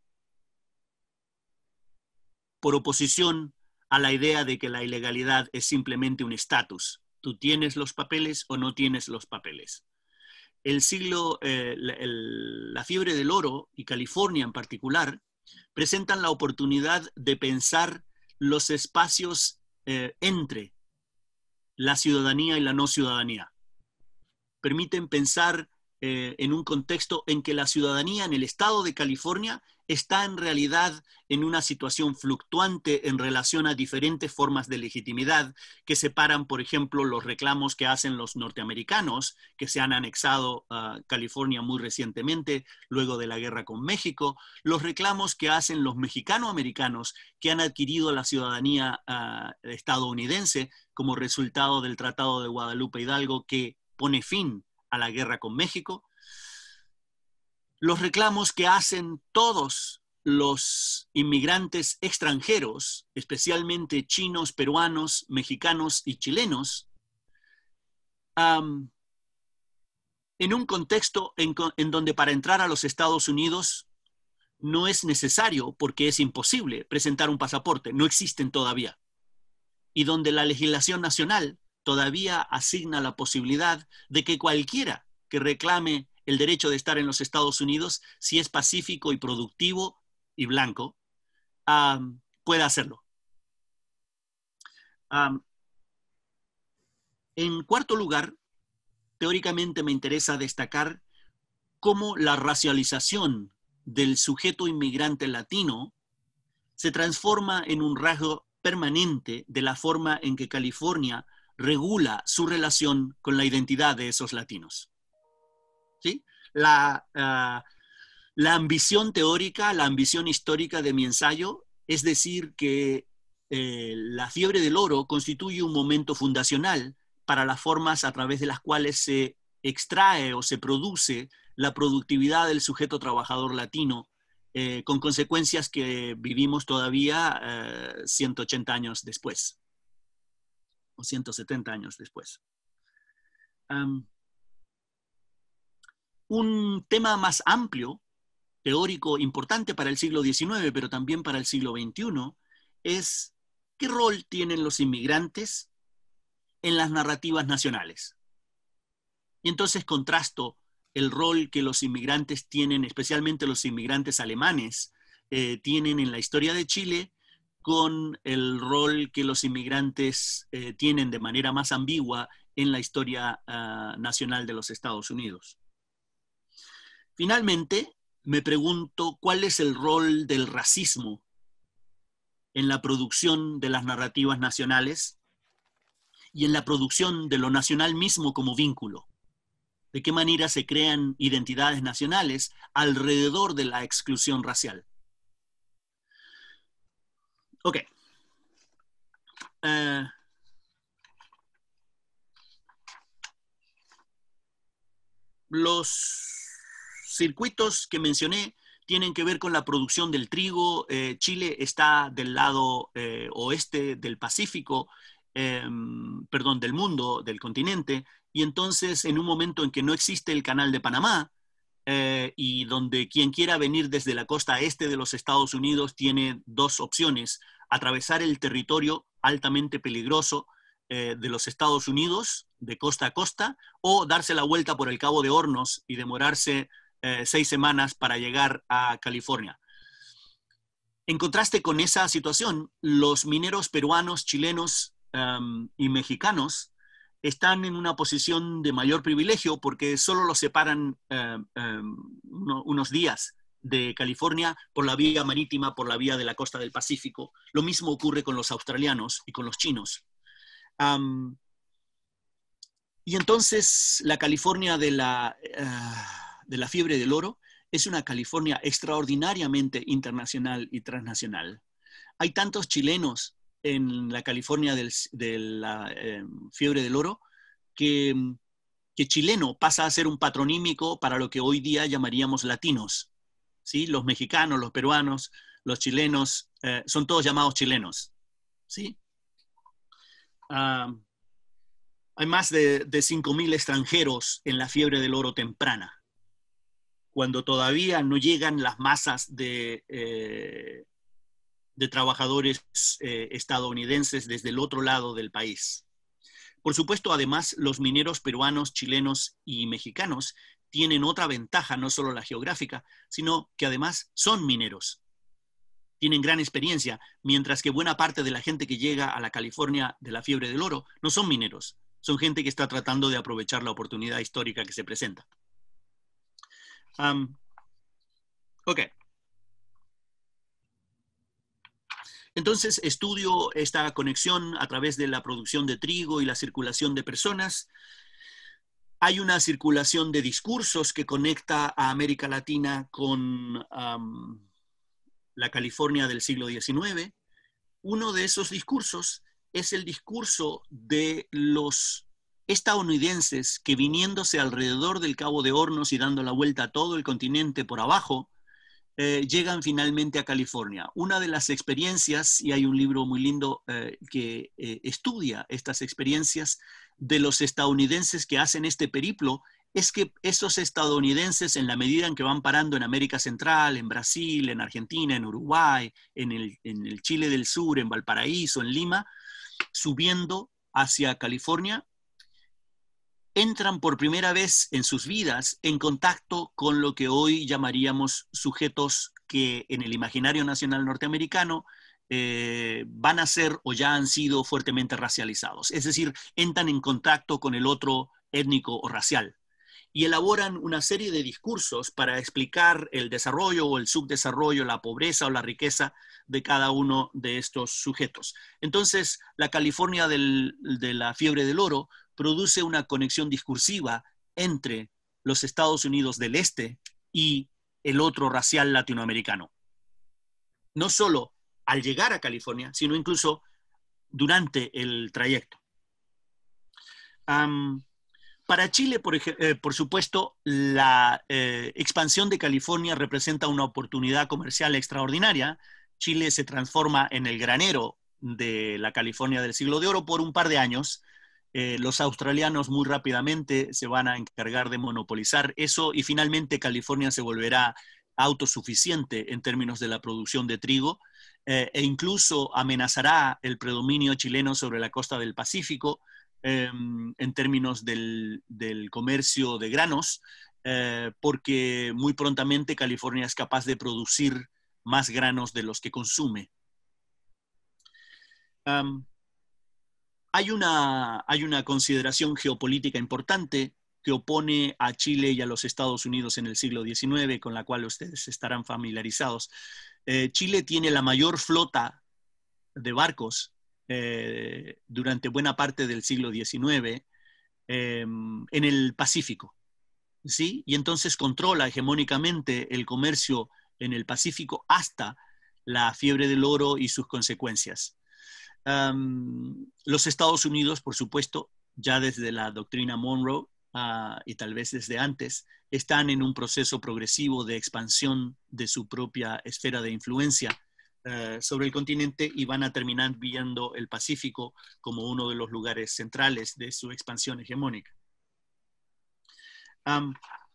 por oposición a la idea de que la ilegalidad es simplemente un estatus. Tú tienes los papeles o no tienes los papeles. El siglo, eh, la, el, la fiebre del oro, y California en particular, presentan la oportunidad de pensar los espacios eh, entre la ciudadanía y la no ciudadanía. Permiten pensar eh, en un contexto en que la ciudadanía en el estado de California está en realidad en una situación fluctuante en relación a diferentes formas de legitimidad que separan, por ejemplo, los reclamos que hacen los norteamericanos, que se han anexado a California muy recientemente, luego de la guerra con México, los reclamos que hacen los mexicano-americanos que han adquirido la ciudadanía uh, estadounidense como resultado del Tratado de Guadalupe Hidalgo que pone fin a la guerra con México, los reclamos que hacen todos los inmigrantes extranjeros, especialmente chinos, peruanos, mexicanos y chilenos, um, en un contexto en, en donde para entrar a los Estados Unidos no es necesario, porque es imposible, presentar un pasaporte, no existen todavía, y donde la legislación nacional todavía asigna la posibilidad de que cualquiera que reclame el derecho de estar en los Estados Unidos, si es pacífico y productivo y blanco, um, pueda hacerlo. Um, en cuarto lugar, teóricamente me interesa destacar cómo la racialización del sujeto inmigrante latino se transforma en un rasgo permanente de la forma en que California regula su relación con la identidad de esos latinos. ¿Sí? La, uh, la ambición teórica, la ambición histórica de mi ensayo es decir que eh, la fiebre del oro constituye un momento fundacional para las formas a través de las cuales se extrae o se produce la productividad del sujeto trabajador latino, eh, con consecuencias que vivimos todavía eh, ciento ochenta años después, o ciento setenta años después. Um, Un tema más amplio, teórico, importante para el siglo diecinueve, pero también para el siglo veintiuno, es ¿qué rol tienen los inmigrantes en las narrativas nacionales? Y entonces contrasto el rol que los inmigrantes tienen, especialmente los inmigrantes alemanes, eh, tienen en la historia de Chile, con el rol que los inmigrantes eh, tienen de manera más ambigua en la historia uh, nacional de los Estados Unidos. Finalmente, me pregunto cuál es el rol del racismo en la producción de las narrativas nacionales y en la producción de lo nacional mismo como vínculo. ¿De qué manera se crean identidades nacionales alrededor de la exclusión racial? Ok. Uh, los circuitos que mencioné tienen que ver con la producción del trigo. Eh, Chile está del lado eh, oeste del Pacífico, eh, perdón, del mundo, del continente, y entonces en un momento en que no existe el Canal de Panamá, eh, y donde quien quiera venir desde la costa este de los Estados Unidos tiene dos opciones: atravesar el territorio altamente peligroso eh, de los Estados Unidos, de costa a costa, o darse la vuelta por el Cabo de Hornos y demorarse Eh, seis semanas para llegar a California. En contraste con esa situación, los mineros peruanos, chilenos um, y mexicanos están en una posición de mayor privilegio porque solo los separan uh, um, uno, unos días de California por la vía marítima, por la vía de la costa del Pacífico. Lo mismo ocurre con los australianos y con los chinos. Um, y entonces la California de la... Uh, de la fiebre del oro es una California extraordinariamente internacional y transnacional. Hay tantos chilenos en la California del, de la eh, fiebre del oro que que chileno pasa a ser un patronímico para lo que hoy día llamaríamos latinos. ¿Sí? Los mexicanos, los peruanos, los chilenos, eh, son todos llamados chilenos. ¿Sí? Uh, hay más de, de cinco mil extranjeros en la fiebre del oro temprana, cuando todavía no llegan las masas de, eh, de trabajadores eh, estadounidenses desde el otro lado del país. Por supuesto, además, los mineros peruanos, chilenos y mexicanos tienen otra ventaja, no solo la geográfica, sino que además son mineros. Tienen gran experiencia, mientras que buena parte de la gente que llega a la California de la fiebre del oro no son mineros, son gente que está tratando de aprovechar la oportunidad histórica que se presenta. Um, ok. Entonces, estudio esta conexión a través de la producción de trigo y la circulación de personas. Hay una circulación de discursos que conecta a América Latina con um, la California del siglo diecinueve. Uno de esos discursos es el discurso de los estadounidenses que, viniéndose alrededor del Cabo de Hornos y dando la vuelta a todo el continente por abajo, eh, llegan finalmente a California. Una de las experiencias, y hay un libro muy lindo eh, que eh, estudia estas experiencias de los estadounidenses que hacen este periplo, es que esos estadounidenses, en la medida en que van parando en América Central, en Brasil, en Argentina, en Uruguay, en el, en el Chile del Sur, en Valparaíso, en Lima, subiendo hacia California, entran por primera vez en sus vidas en contacto con lo que hoy llamaríamos sujetos que en el imaginario nacional norteamericano eh, van a ser o ya han sido fuertemente racializados. Es decir, entran en contacto con el otro étnico o racial y elaboran una serie de discursos para explicar el desarrollo o el subdesarrollo, la pobreza o la riqueza de cada uno de estos sujetos. Entonces, la California del, de la fiebre del oro produce una conexión discursiva entre los Estados Unidos del Este y el otro racial latinoamericano. No solo al llegar a California, sino incluso durante el trayecto. Um, para Chile, por, eh, por supuesto, la eh, expansión de California representa una oportunidad comercial extraordinaria. Chile se transforma en el granero de la California del siglo de oro por un par de años. Eh, los australianos muy rápidamente se van a encargar de monopolizar eso y finalmente California se volverá autosuficiente en términos de la producción de trigo eh, e incluso amenazará el predominio chileno sobre la costa del Pacífico eh, en términos del, del comercio de granos, eh, porque muy prontamente California es capaz de producir más granos de los que consume. Um, Hay una, hay una consideración geopolítica importante que opone a Chile y a los Estados Unidos en el siglo diecinueve, con la cual ustedes estarán familiarizados. Eh, Chile tiene la mayor flota de barcos eh, durante buena parte del siglo diecinueve eh, en el Pacífico, ¿sí? Y entonces controla hegemónicamente el comercio en el Pacífico hasta la fiebre del oro y sus consecuencias. Um, los Estados Unidos, por supuesto, ya desde la doctrina Monroe uh, y tal vez desde antes, están en un proceso progresivo de expansión de su propia esfera de influencia uh, sobre el continente y van a terminar viendo el Pacífico como uno de los lugares centrales de su expansión hegemónica. Um,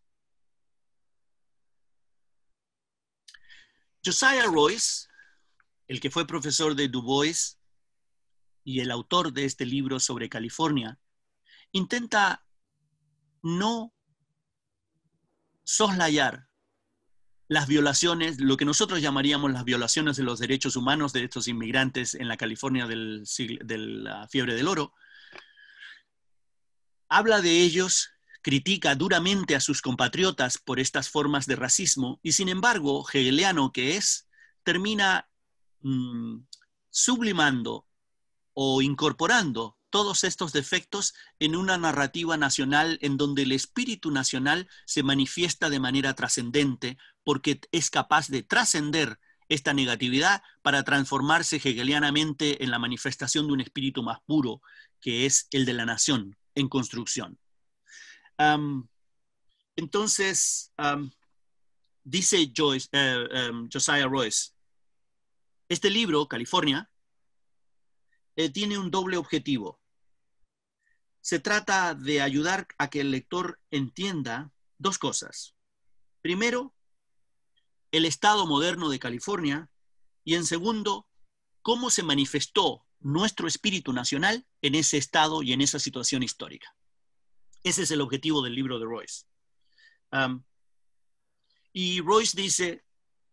Josiah Royce, el que fue profesor de Du Bois y el autor de este libro sobre California, intenta no soslayar las violaciones, lo que nosotros llamaríamos las violaciones de los derechos humanos de estos inmigrantes en la California del, de la fiebre del oro. Habla de ellos, critica duramente a sus compatriotas por estas formas de racismo y sin embargo, hegeliano que es, termina mmm, sublimando o incorporando todos estos defectos en una narrativa nacional en donde el espíritu nacional se manifiesta de manera trascendente porque es capaz de trascender esta negatividad para transformarse hegelianamente en la manifestación de un espíritu más puro, que es el de la nación en construcción. Um, entonces, um, dice Joyce, uh, um, Josiah Royce, este libro, California, eh, tiene un doble objetivo. Se trata de ayudar a que el lector entienda dos cosas. Primero, el estado moderno de California, y en segundo, cómo se manifestó nuestro espíritu nacional en ese estado y en esa situación histórica. Ese es el objetivo del libro de Royce. Um, y Royce dice,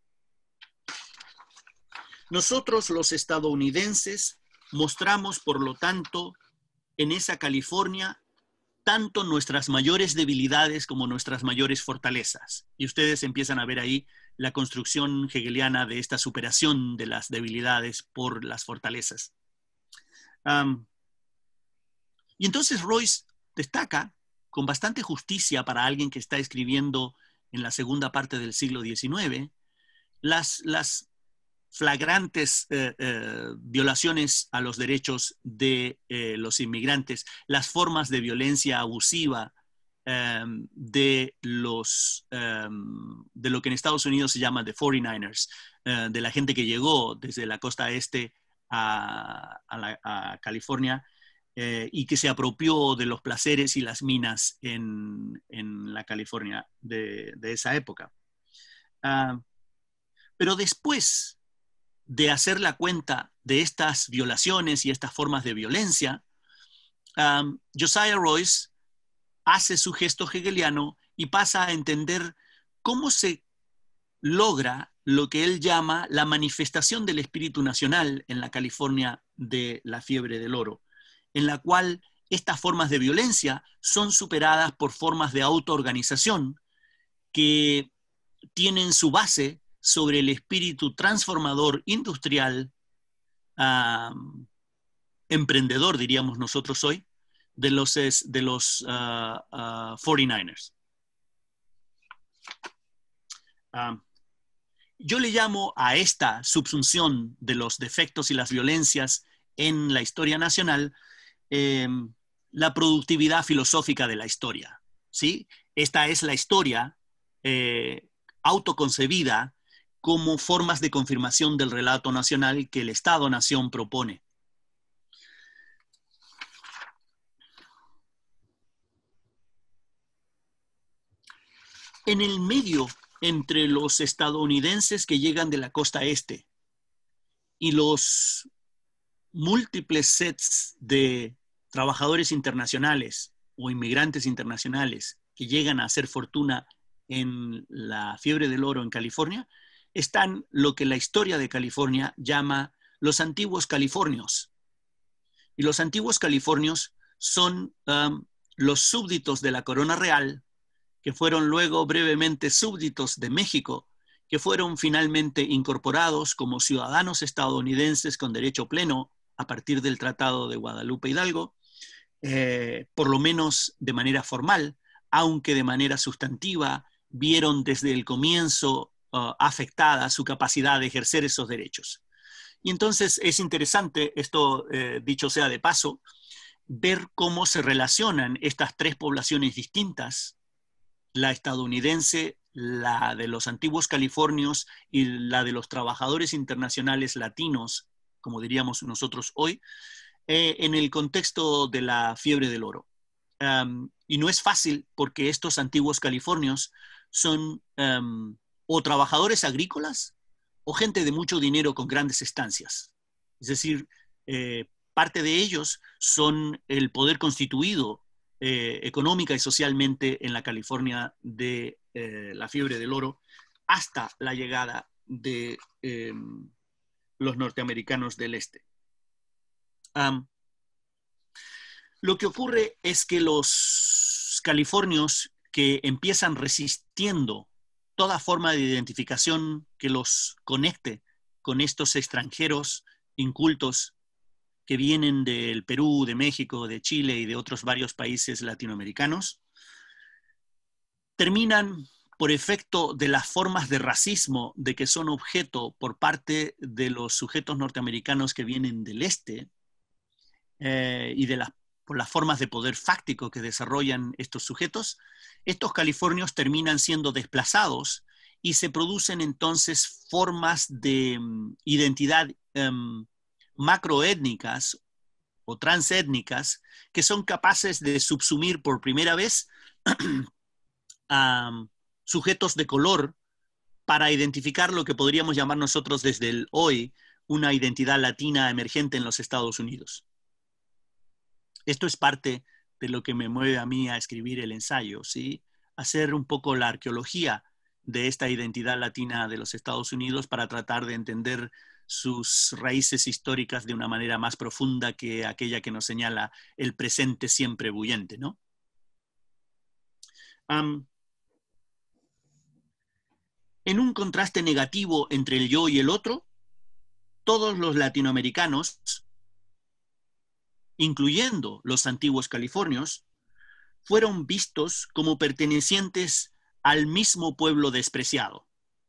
nosotros los estadounidenses mostramos, por lo tanto, en esa California, tanto nuestras mayores debilidades como nuestras mayores fortalezas. Y ustedes empiezan a ver ahí la construcción hegeliana de esta superación de las debilidades por las fortalezas. Um, y entonces Royce destaca, con bastante justicia para alguien que está escribiendo en la segunda parte del siglo diecinueve, las, las flagrantes eh, eh, violaciones a los derechos de eh, los inmigrantes, las formas de violencia abusiva eh, de, los, eh, de lo que en Estados Unidos se llama the forty-niners, eh, de la gente que llegó desde la costa este a, a, la, a California eh, y que se apropió de los placeres y las minas en, en la California de, de esa época. Uh, pero después de hacer la cuenta de estas violaciones y estas formas de violencia, um, Josiah Royce hace su gesto hegeliano y pasa a entender cómo se logra lo que él llama la manifestación del espíritu nacional en la California de la fiebre del oro, en la cual estas formas de violencia son superadas por formas de autoorganización que tienen su base sobre el espíritu transformador industrial, um, emprendedor, diríamos nosotros hoy, de los, de los uh, uh, forty-niners. Um, yo le llamo a esta subsunción de los defectos y las violencias en la historia nacional eh, la productividad filosófica de la historia, ¿sí? Esta es la historia eh, autoconcebida como formas de confirmación del relato nacional que el Estado-Nación propone. En el medio, entre los estadounidenses que llegan de la costa este y los múltiples sets de trabajadores internacionales o inmigrantes internacionales que llegan a hacer fortuna en la fiebre del oro en California, están lo que la historia de California llama los antiguos californios. Y los antiguos californios son um, los súbditos de la corona real, que fueron luego brevemente súbditos de México, que fueron finalmente incorporados como ciudadanos estadounidenses con derecho pleno a partir del Tratado de Guadalupe Hidalgo, eh, por lo menos de manera formal, aunque de manera sustantiva vieron desde el comienzo Uh, afectada su capacidad de ejercer esos derechos. Y entonces es interesante, esto eh, dicho sea de paso, ver cómo se relacionan estas tres poblaciones distintas, la estadounidense, la de los antiguos californios y la de los trabajadores internacionales latinos, como diríamos nosotros hoy, eh, en el contexto de la fiebre del oro. Um, y no es fácil porque estos antiguos californios son um, o trabajadores agrícolas o gente de mucho dinero con grandes estancias. Es decir, eh, parte de ellos son el poder constituido eh, económica y socialmente en la California de eh, la fiebre del oro hasta la llegada de eh, los norteamericanos del este. Um, lo que ocurre es que los californios que empiezan resistiendo toda forma de identificación que los conecte con estos extranjeros incultos que vienen del Perú, de México, de Chile y de otros varios países latinoamericanos, terminan por efecto de las formas de racismo de que son objeto por parte de los sujetos norteamericanos que vienen del este eh, y de las por las formas de poder fáctico que desarrollan estos sujetos, estos californios terminan siendo desplazados y se producen entonces formas de um, identidad um, macroétnicas o transétnicas que son capaces de subsumir por primera vez a um, sujetos de color para identificar lo que podríamos llamar nosotros desde el hoy una identidad latina emergente en los Estados Unidos. Esto es parte de lo que me mueve a mí a escribir el ensayo, ¿sí? Hacer un poco la arqueología de esta identidad latina de los Estados Unidos para tratar de entender sus raíces históricas de una manera más profunda que aquella que nos señala el presente siempre bullente, ¿no? Um, en un contraste negativo entre el yo y el otro, todos los latinoamericanos, incluyendo los antiguos californios, fueron vistos como pertenecientes al mismo pueblo despreciado.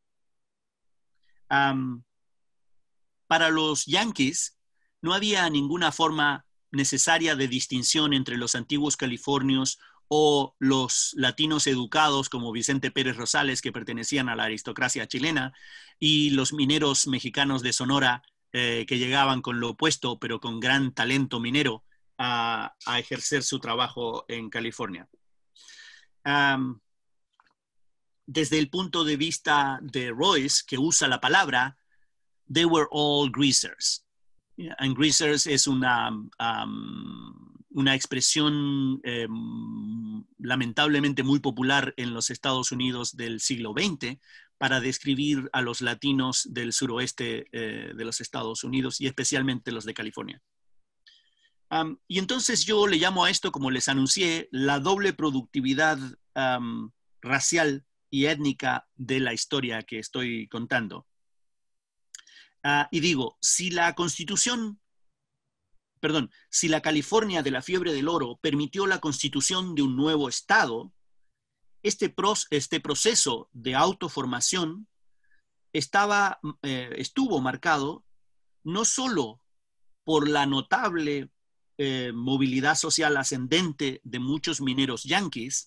Um, para los yanquis, no había ninguna forma necesaria de distinción entre los antiguos californios o los latinos educados como Vicente Pérez Rosales, que pertenecían a la aristocracia chilena, y los mineros mexicanos de Sonora, eh, que llegaban con lo opuesto, pero con gran talento minero, a, a ejercer su trabajo en California. Um, desde el punto de vista de Royce, que usa la palabra, they were all greasers. And greasers es una... Um, una expresión eh, lamentablemente muy popular en los Estados Unidos del siglo veinte para describir a los latinos del suroeste eh, de los Estados Unidos y especialmente los de California. Um, y entonces yo le llamo a esto, como les anuncié, la doble productividad um, racial y étnica de la historia que estoy contando. Uh, y digo, si la Constitución Perdón, si la California de la fiebre del oro permitió la constitución de un nuevo estado, este, pros, este proceso de autoformación estaba, eh, estuvo marcado no solo por la notable eh, movilidad social ascendente de muchos mineros yanquis,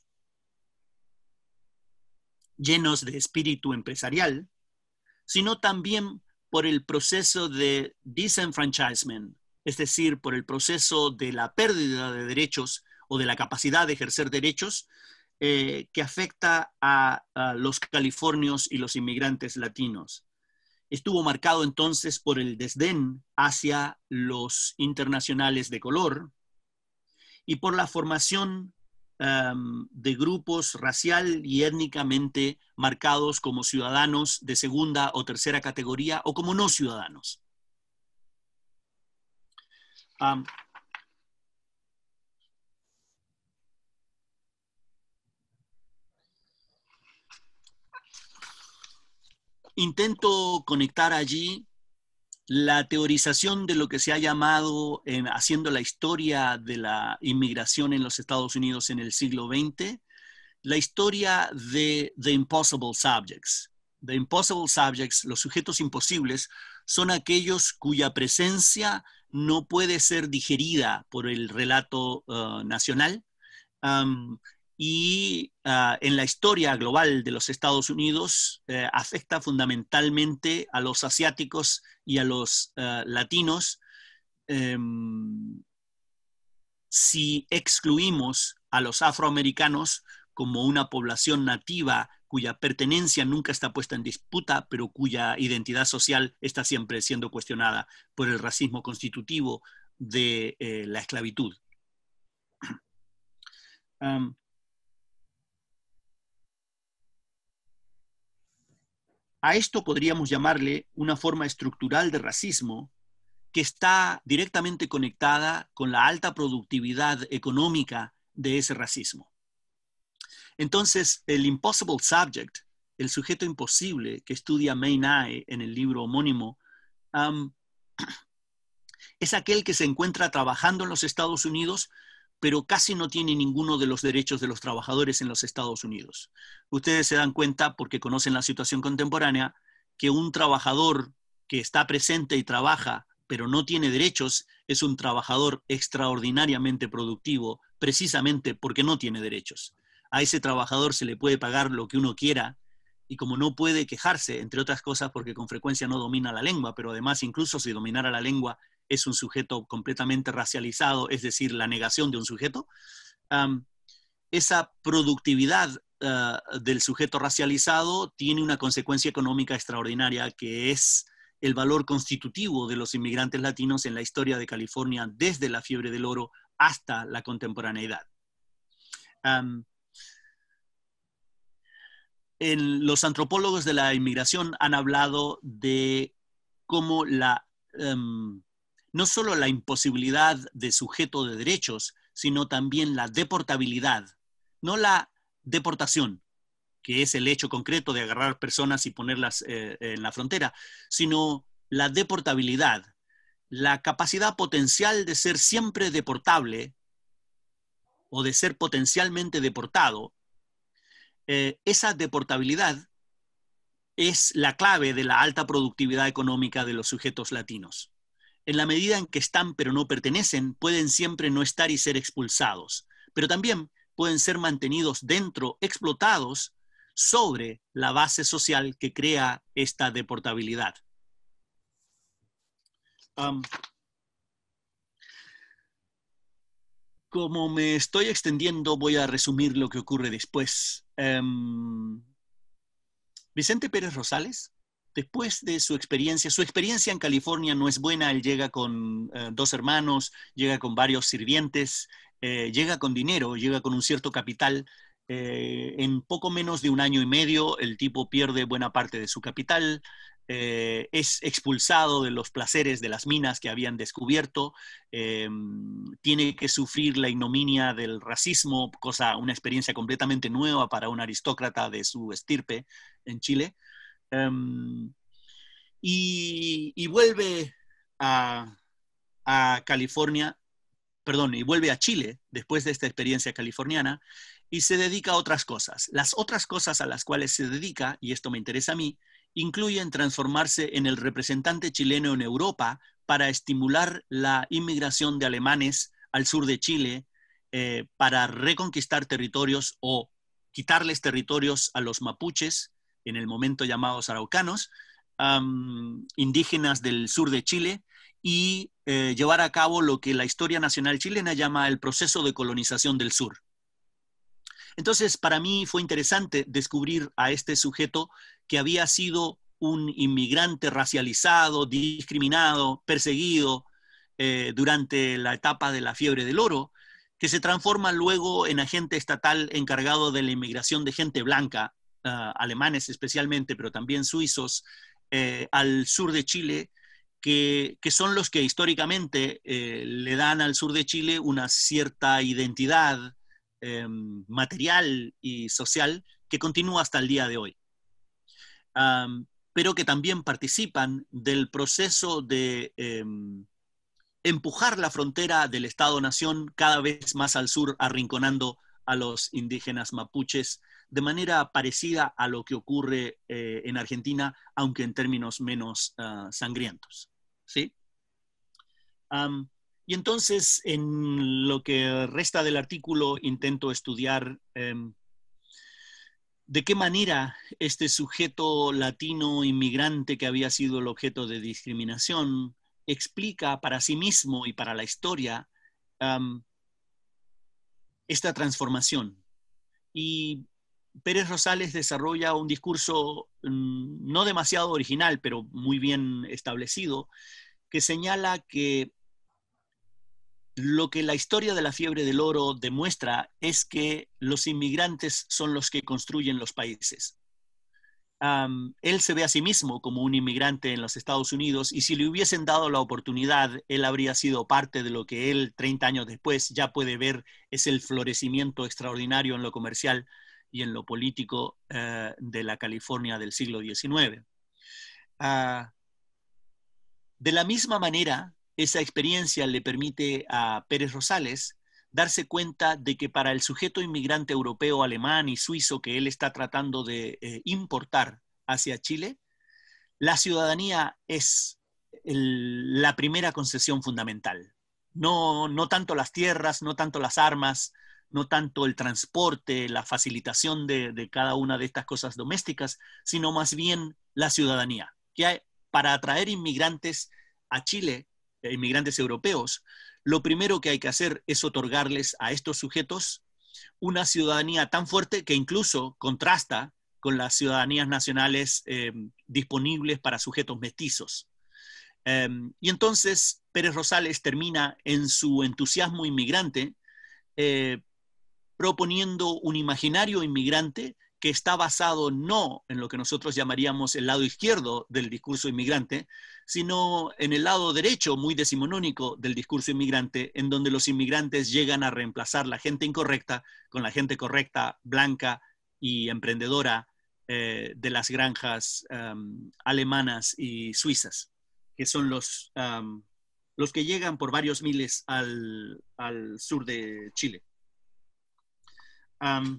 llenos de espíritu empresarial, sino también por el proceso de disenfranchisement, es decir, por el proceso de la pérdida de derechos o de la capacidad de ejercer derechos eh, que afecta a, a los californios y los inmigrantes latinos. Estuvo marcado entonces por el desdén hacia los internacionales de color y por la formación um, de grupos racial y étnicamente marcados como ciudadanos de segunda o tercera categoría o como no ciudadanos. Um, intento conectar allí la teorización de lo que se ha llamado, en, haciendo la historia de la inmigración en los Estados Unidos en el siglo veinte, la historia de The Impossible Subjects. The Impossible Subjects, los sujetos imposibles, son aquellos cuya presencia no puede ser digerida por el relato uh, nacional um, y uh, en la historia global de los Estados Unidos uh, afecta fundamentalmente a los asiáticos y a los uh, latinos um, si excluimos a los afroamericanos como una población nativa cuya pertenencia nunca está puesta en disputa, pero cuya identidad social está siempre siendo cuestionada por el racismo constitutivo de eh, la esclavitud. Um, a esto podríamos llamarle una forma estructural de racismo que está directamente conectada con la alta productividad económica de ese racismo. Entonces, el impossible subject, el sujeto imposible que estudia May Nye en el libro homónimo, um, es aquel que se encuentra trabajando en los Estados Unidos, pero casi no tiene ninguno de los derechos de los trabajadores en los Estados Unidos. Ustedes se dan cuenta, porque conocen la situación contemporánea, que un trabajador que está presente y trabaja pero no tiene derechos, es un trabajador extraordinariamente productivo, precisamente porque no tiene derechos. A ese trabajador se le puede pagar lo que uno quiera, y como no puede quejarse, entre otras cosas porque con frecuencia no domina la lengua, pero además incluso si dominara la lengua es un sujeto completamente racializado, es decir, la negación de un sujeto, um, esa productividad uh, del sujeto racializado tiene una consecuencia económica extraordinaria, que es el valor constitutivo de los inmigrantes latinos en la historia de California desde la fiebre del oro hasta la contemporaneidad. Um, en, los antropólogos de la inmigración han hablado de cómo la, um, no solo la imposibilidad de sujeto de derechos, sino también la deportabilidad, no la deportación, que es el hecho concreto de agarrar personas y ponerlas eh, en la frontera, sino la deportabilidad, la capacidad potencial de ser siempre deportable o de ser potencialmente deportado. Eh, esa deportabilidad es la clave de la alta productividad económica de los sujetos latinos. En la medida en que están pero no pertenecen, pueden siempre no estar y ser expulsados, pero también pueden ser mantenidos dentro, explotados, sobre la base social que crea esta deportabilidad. Um, como me estoy extendiendo, voy a resumir lo que ocurre después. Um, Vicente Pérez Rosales, después de su experiencia, su experiencia en California no es buena. Él llega con uh, dos hermanos, llega con varios sirvientes, eh, llega con dinero, llega con un cierto capital. Eh, en poco menos de un año y medio, el tipo pierde buena parte de su capital, eh, es expulsado de los placeres de las minas que habían descubierto, eh, tiene que sufrir la ignominia del racismo, cosa, una experiencia completamente nueva para un aristócrata de su estirpe en Chile, um, y, y vuelve a, a California, perdón, y vuelve a Chile después de esta experiencia californiana, y se dedica a otras cosas. Las otras cosas a las cuales se dedica, y esto me interesa a mí, incluyen transformarse en el representante chileno en Europa para estimular la inmigración de alemanes al sur de Chile, eh, para reconquistar territorios o quitarles territorios a los mapuches, en el momento llamados araucanos, um, indígenas del sur de Chile, y eh, llevar a cabo lo que la historia nacional chilena llama el proceso de colonización del sur. Entonces, para mí fue interesante descubrir a este sujeto que había sido un inmigrante racializado, discriminado, perseguido eh, durante la etapa de la fiebre del oro, que se transforma luego en agente estatal encargado de la inmigración de gente blanca, uh, alemanes especialmente, pero también suizos, eh, al sur de Chile, que, que son los que históricamente eh, le dan al sur de Chile una cierta identidad Eh, material y social que continúa hasta el día de hoy, um, pero que también participan del proceso de eh, empujar la frontera del Estado-Nación cada vez más al sur, arrinconando a los indígenas mapuches de manera parecida a lo que ocurre eh, en Argentina, aunque en términos menos uh, sangrientos, ¿sí? Um, Y entonces, en lo que resta del artículo, intento estudiar eh, de qué manera este sujeto latino inmigrante que había sido el objeto de discriminación explica para sí mismo y para la historia um, esta transformación. Y Pérez Rosales desarrolla un discurso um, no demasiado original, pero muy bien establecido, que señala que lo que la historia de la fiebre del oro demuestra es que los inmigrantes son los que construyen los países. Um, él se ve a sí mismo como un inmigrante en los Estados Unidos, y si le hubiesen dado la oportunidad, él habría sido parte de lo que él, treinta años después, ya puede ver es el florecimiento extraordinario en lo comercial y en lo político uh, de la California del siglo diecinueve. Uh, de la misma manera, esa experiencia le permite a Pérez Rosales darse cuenta de que para el sujeto inmigrante europeo, alemán y suizo que él está tratando de eh, importar hacia Chile, la ciudadanía es el, la primera concesión fundamental. No, no tanto las tierras, no tanto las armas, no tanto el transporte, la facilitación de, de cada una de estas cosas domésticas, sino más bien la ciudadanía. Que hay, para atraer inmigrantes a Chile, eh, inmigrantes europeos, lo primero que hay que hacer es otorgarles a estos sujetos una ciudadanía tan fuerte que incluso contrasta con las ciudadanías nacionales eh, disponibles para sujetos mestizos. Eh, y entonces Pérez Rosales termina en su entusiasmo inmigrante eh, proponiendo un imaginario inmigrante que está basado no en lo que nosotros llamaríamos el lado izquierdo del discurso inmigrante, sino en el lado derecho, muy decimonónico del discurso inmigrante, en donde los inmigrantes llegan a reemplazar la gente incorrecta con la gente correcta, blanca y emprendedora eh, de las granjas um, alemanas y suizas, que son los, um, los que llegan por varios miles al, al sur de Chile. Um,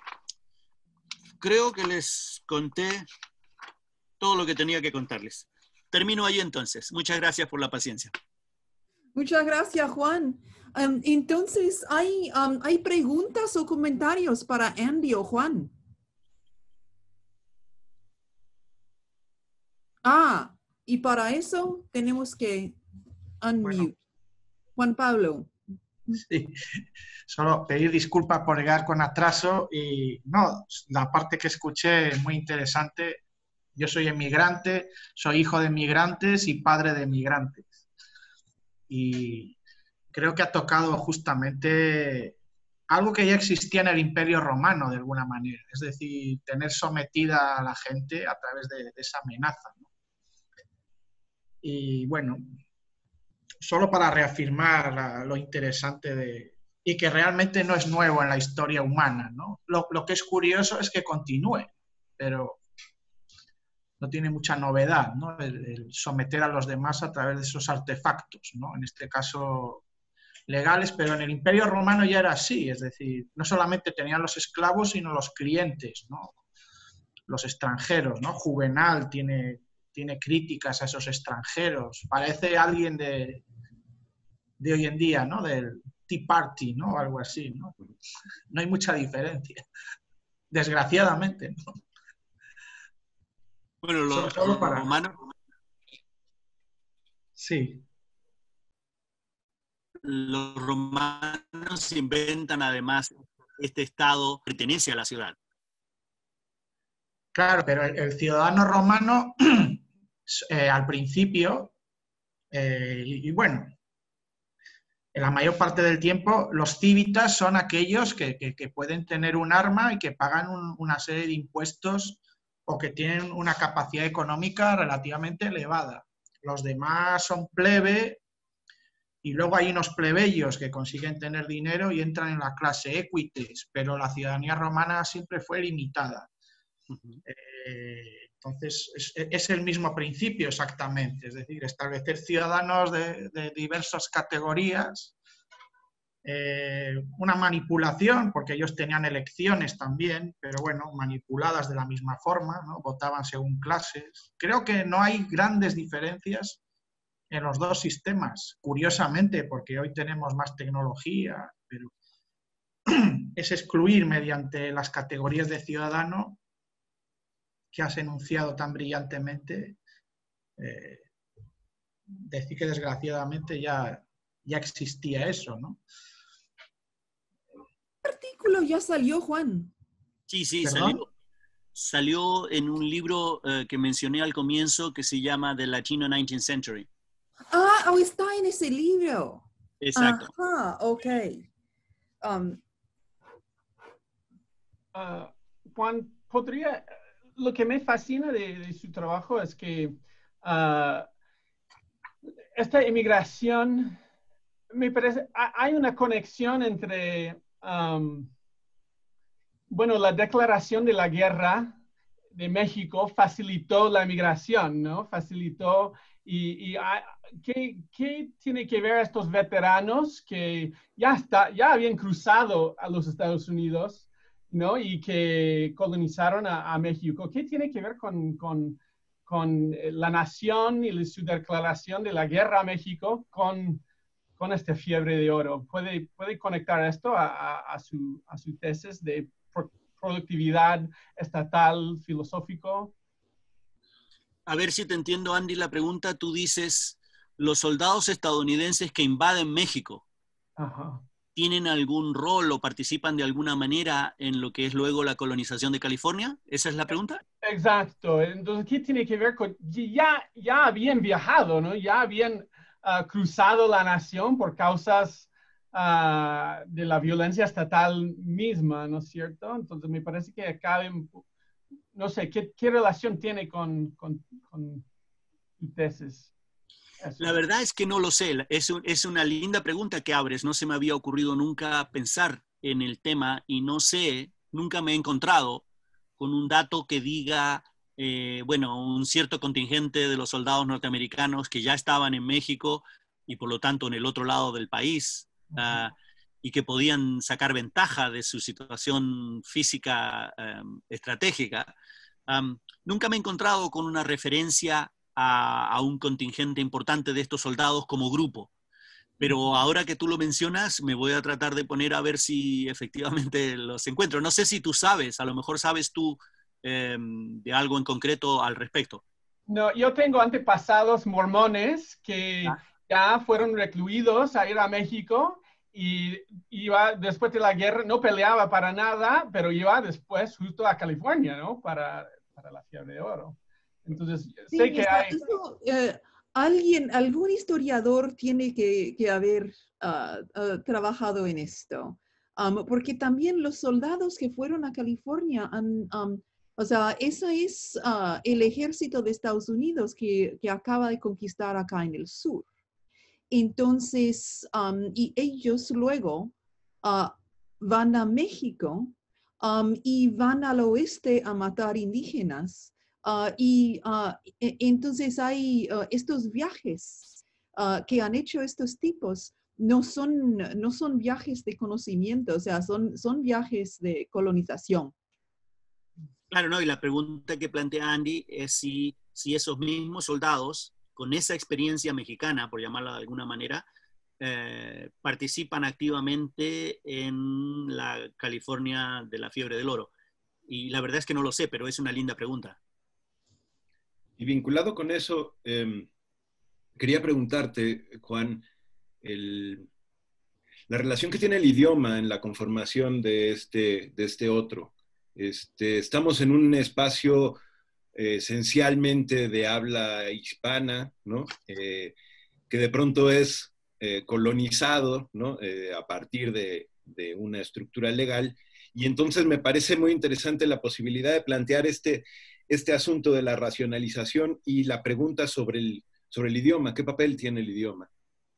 creo que les conté todo lo que tenía que contarles. Termino ahí entonces. Muchas gracias por la paciencia. Muchas gracias, Juan. Um, entonces, ¿hay, um, ¿hay preguntas o comentarios para Andy o Juan? Ah, y para eso tenemos que unmute. Bueno. Juan Pablo. Sí, solo pedir disculpas por llegar con atraso y no, la parte que escuché es muy interesante. Yo soy inmigrante, soy hijo de inmigrantes y padre de inmigrantes. Y creo que ha tocado justamente algo que ya existía en el Imperio Romano de alguna manera, es decir, tener sometida a la gente a través de, de esa amenaza, ¿no? Y bueno, solo para reafirmar la, lo interesante de, y que realmente no es nuevo en la historia humana, ¿no? Lo, lo que es curioso es que continúe, pero no tiene mucha novedad, ¿no? El, el someter a los demás a través de esos artefactos, ¿no? En este caso legales, pero en el Imperio Romano ya era así, es decir, no solamente tenían los esclavos, sino los clientes, ¿no? Los extranjeros, ¿no? Juvenal tiene, tiene críticas a esos extranjeros, parece alguien de, de hoy en día, ¿no? Del Tea Party, ¿no? O algo así, ¿no? No hay mucha diferencia, desgraciadamente, ¿no? Bueno, los lo para... romanos... Sí. Los romanos inventan además este estado que pertenece a la ciudad. Claro, pero el, el ciudadano romano eh, al principio, eh, y, y bueno, en la mayor parte del tiempo, los cívitas son aquellos que, que, que pueden tener un arma y que pagan un, una serie de impuestos o que tienen una capacidad económica relativamente elevada. Los demás son plebe y luego hay unos plebeyos que consiguen tener dinero y entran en la clase equites, pero la ciudadanía romana siempre fue limitada. Uh-huh. eh, entonces, es, es el mismo principio exactamente, es decir, establecer ciudadanos de, de diversas categorías, eh, una manipulación, porque ellos tenían elecciones también, pero bueno, manipuladas de la misma forma, ¿no? Votaban según clases. Creo que no hay grandes diferencias en los dos sistemas, curiosamente, porque hoy tenemos más tecnología, pero es excluir mediante las categorías de ciudadano que has enunciado tan brillantemente, eh, decir que desgraciadamente ya, ya existía eso, ¿no? ¿Qué artículo ya salió, Juan? Sí, sí, salió, salió en un libro uh, que mencioné al comienzo que se llama The Latino nineteenth Century. Ah, oh, está en ese libro. Exacto. Ajá, ok. Um, uh, Juan, ¿podría...? Lo que me fascina de, de su trabajo es que uh, esta inmigración, me parece, hay una conexión entre, um, bueno, la declaración de la guerra de México facilitó la inmigración, ¿no? Facilitó, y, y ¿qué, ¿qué tiene que ver estos veteranos que ya, está, ya habían cruzado a los Estados Unidos, ¿no? Y que colonizaron a, a México? ¿Qué tiene que ver con, con con la nación y su declaración de la guerra a México con, con esta fiebre de oro. ¿Puede, puede conectar esto a, a, a, su, a su tesis de pro, productividad estatal filosófico? A ver si te entiendo, Andy, la pregunta. Tú dices, los soldados estadounidenses que invaden México, Ajá. ¿tienen algún rol o participan de alguna manera en lo que es luego la colonización de California? ¿Esa es la pregunta? Exacto. Entonces, ¿qué tiene que ver con...? Ya, ya habían viajado, ¿no? Ya habían uh, cruzado la nación por causas uh, de la violencia estatal misma, ¿no es cierto? Entonces, me parece que acá, no sé, ¿qué, qué relación tiene con, con, con tu tesis? Eso. La verdad es que no lo sé. Es, un, es una linda pregunta que abres. No se me había ocurrido nunca pensar en el tema y no sé, nunca me he encontrado con un dato que diga, eh, bueno, un cierto contingente de los soldados norteamericanos que ya estaban en México y por lo tanto en el otro lado del país, uh, uh, y que podían sacar ventaja de su situación física um, estratégica. Um, nunca me he encontrado con una referencia A, a un contingente importante de estos soldados como grupo. Pero ahora que tú lo mencionas, me voy a tratar de poner a ver si efectivamente los encuentro. No sé si tú sabes, a lo mejor sabes tú eh, de algo en concreto al respecto. No, yo tengo antepasados mormones que ah. ya fueron recluidos a ir a México y iba después de la guerra, no peleaba para nada, pero iba después justo a California, ¿no? Para, para la fiebre de oro. Entonces, sí, sé que está, hay... Eso, eh, alguien, algún historiador tiene que, que haber uh, uh, trabajado en esto, um, porque también los soldados que fueron a California, han, um, o sea, ese es uh, el ejército de Estados Unidos que, que acaba de conquistar acá en el sur. Entonces, um, y ellos luego uh, van a México um, y van al oeste a matar indígenas. Uh, y uh, e entonces hay uh, estos viajes uh, que han hecho estos tipos, no son, no son viajes de conocimiento, o sea, son, son viajes de colonización. Claro, no, y la pregunta que plantea Andy es si, si esos mismos soldados, con esa experiencia mexicana, por llamarla de alguna manera, eh, participan activamente en la California de la fiebre del oro. Y la verdad es que no lo sé, pero es una linda pregunta. Y vinculado con eso, eh, quería preguntarte, Juan, el, la relación que tiene el idioma en la conformación de este, de este otro. Este, estamos en un espacio eh, esencialmente de habla hispana, ¿no? Eh, que de pronto es eh, colonizado, ¿no? Eh, a partir de, de una estructura legal. Y entonces me parece muy interesante la posibilidad de plantear este... este asunto de la racionalización y la pregunta sobre el, sobre el idioma. ¿Qué papel tiene el idioma?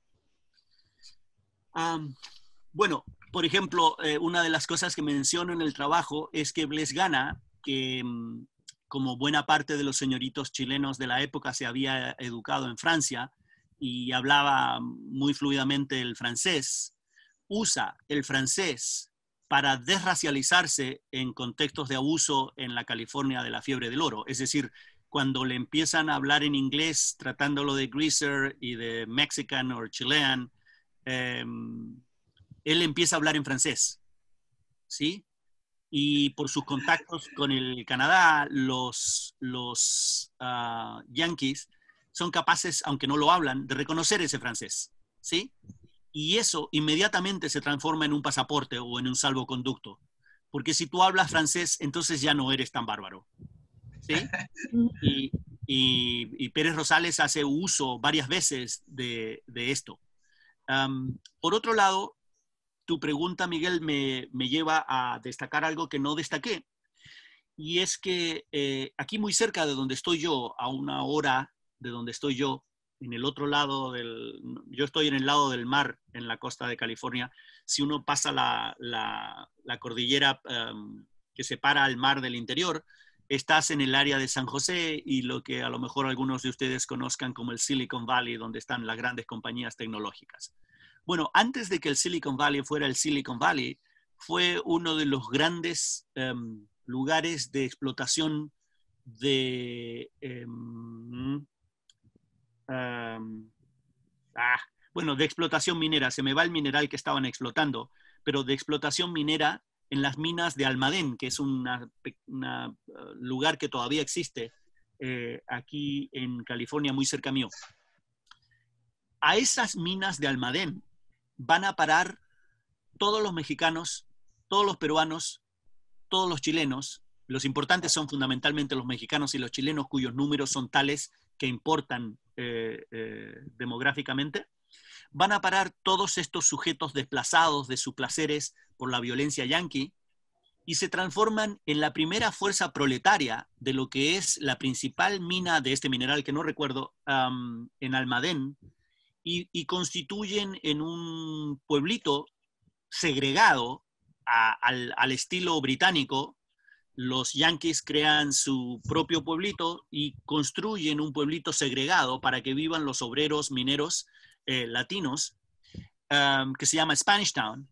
Um, bueno, por ejemplo, eh, una de las cosas que menciono en el trabajo es que Blaise Gana, que um, como buena parte de los señoritos chilenos de la época se había educado en Francia y hablaba muy fluidamente el francés, usa el francés para desracializarse en contextos de abuso en la California de la fiebre del oro. Es decir, cuando le empiezan a hablar en inglés, tratándolo de greaser y de mexican o chilean, eh, él empieza a hablar en francés, ¿sí? Y por sus contactos con el Canadá, los, los uh, yanquis son capaces, aunque no lo hablan, de reconocer ese francés, ¿sí? Y eso inmediatamente se transforma en un pasaporte o en un salvoconducto. Porque si tú hablas francés, entonces ya no eres tan bárbaro. ¿Sí? Y, y, y Pérez Rosales hace uso varias veces de, de esto. Um, por otro lado, tu pregunta, Miguel, me, me lleva a destacar algo que no destaqué. Y es que eh, aquí muy cerca de donde estoy yo, a una hora de donde estoy yo, en el otro lado del... Yo estoy en el lado del mar, en la costa de California. Si uno pasa la, la, la cordillera um, que separa al mar del interior, estás en el área de San José y lo que a lo mejor algunos de ustedes conozcan como el Silicon Valley, donde están las grandes compañías tecnológicas. Bueno, antes de que el Silicon Valley fuera el Silicon Valley, fue uno de los grandes um, lugares de explotación de... Eh, um, ah, bueno, de explotación minera. Se me va el mineral que estaban explotando, pero de explotación minera en las minas de Almadén, que es un uh, lugar que todavía existe eh, aquí en California, muy cerca mío. A esas minas de Almadén van a parar todos los mexicanos, todos los peruanos, todos los chilenos. Los importantes son fundamentalmente los mexicanos y los chilenos, cuyos números son tales que importan eh, eh, demográficamente. Van a parar todos estos sujetos desplazados de sus placeres por la violencia yanqui y se transforman en la primera fuerza proletaria de lo que es la principal mina de este mineral, que no recuerdo, um, en Almadén, y, y constituyen en un pueblito segregado a, al, al estilo británico. Los yanquis crean su propio pueblito y construyen un pueblito segregado para que vivan los obreros mineros eh, latinos, um, que se llama Spanish Town.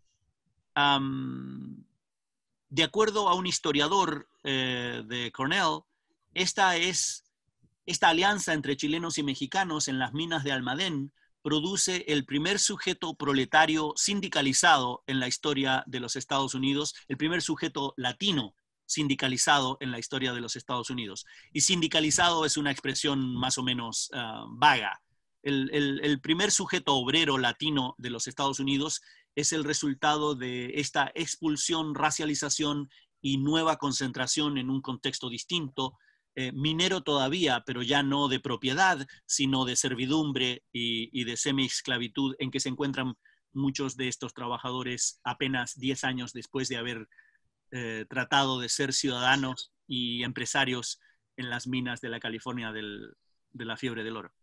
Um, de acuerdo a un historiador eh, de Cornell, esta, es, esta alianza entre chilenos y mexicanos en las minas de Almadén produce el primer sujeto proletario sindicalizado en la historia de los Estados Unidos, el primer sujeto latino sindicalizado en la historia de los Estados Unidos. Y sindicalizado es una expresión más o menos uh, vaga. El, el, el primer sujeto obrero latino de los Estados Unidos es el resultado de esta expulsión, racialización y nueva concentración en un contexto distinto, eh, minero todavía, pero ya no de propiedad, sino de servidumbre y, y de semi-esclavitud, en que se encuentran muchos de estos trabajadores apenas diez años después de haber eh, tratado de ser ciudadanos y empresarios en las minas de la California del, de la fiebre del oro.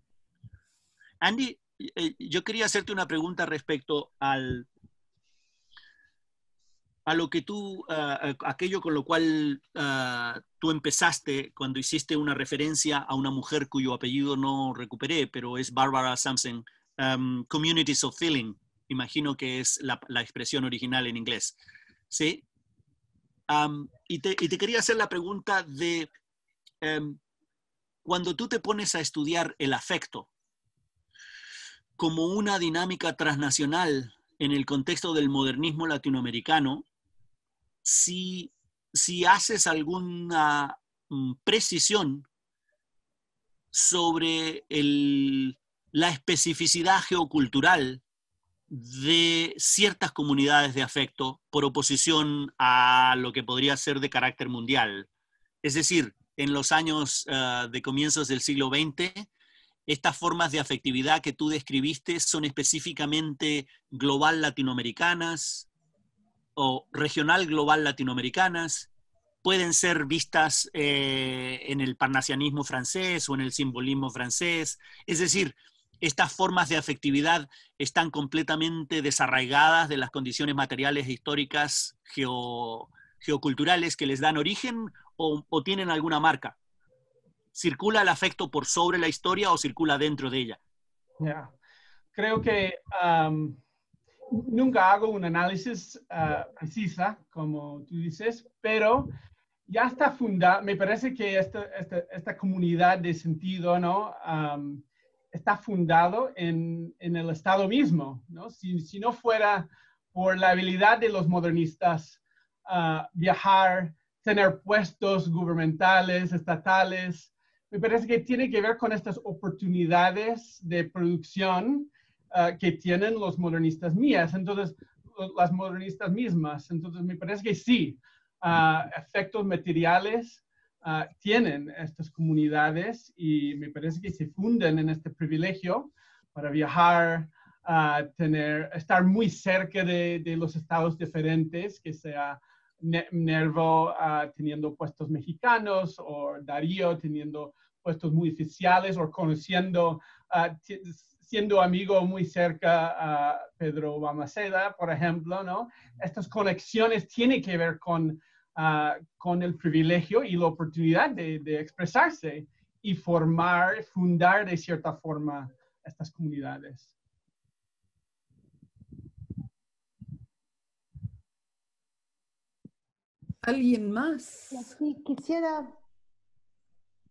Andy, eh, yo quería hacerte una pregunta respecto al, a lo que tú, uh, aquello con lo cual uh, tú empezaste cuando hiciste una referencia a una mujer cuyo apellido no recuperé, pero es Barbara Sampson, um, Communities of Feeling, imagino que es la, la expresión original en inglés, ¿sí? Um, y, te, y te quería hacer la pregunta de, um, cuando tú te pones a estudiar el afecto como una dinámica transnacional en el contexto del modernismo latinoamericano, si, si haces alguna um, precisión sobre el, la especificidad geocultural de ciertas comunidades de afecto por oposición a lo que podría ser de carácter mundial. Es decir, en los años uh, de comienzos del siglo veinte, estas formas de afectividad que tú describiste son específicamente global latinoamericanas o regional global latinoamericanas, pueden ser vistas eh, en el parnasianismo francés o en el simbolismo francés. Es decir, estas formas de afectividad están completamente desarraigadas de las condiciones materiales e históricas geo, geoculturales que les dan origen o, o tienen alguna marca. ¿Circula el afecto por sobre la historia o circula dentro de ella? Yeah. Creo que um, nunca hago un análisis uh, precisa, como tú dices, pero ya está fundada, me parece que esta, esta, esta comunidad de sentido, ¿no? Um, está fundado en, en el Estado mismo, ¿no? Si, si no fuera por la habilidad de los modernistas uh, viajar, tener puestos gubernamentales, estatales, me parece que tiene que ver con estas oportunidades de producción uh, que tienen los modernistas mías, entonces, las modernistas mismas. Entonces, me parece que sí, uh, efectos materiales uh, tienen estas comunidades y me parece que se funden en este privilegio para viajar, uh, tener, estar muy cerca de, de los estados diferentes, que sea Nervo uh, teniendo puestos mexicanos o Darío teniendo puestos muy oficiales o conociendo, uh, siendo amigo muy cerca a uh, Pedro Balmaceda, por ejemplo, ¿no? Estas conexiones tienen que ver con, uh, con el privilegio y la oportunidad de, de expresarse y formar, fundar de cierta forma estas comunidades. ¿Alguien más? Sí, quisiera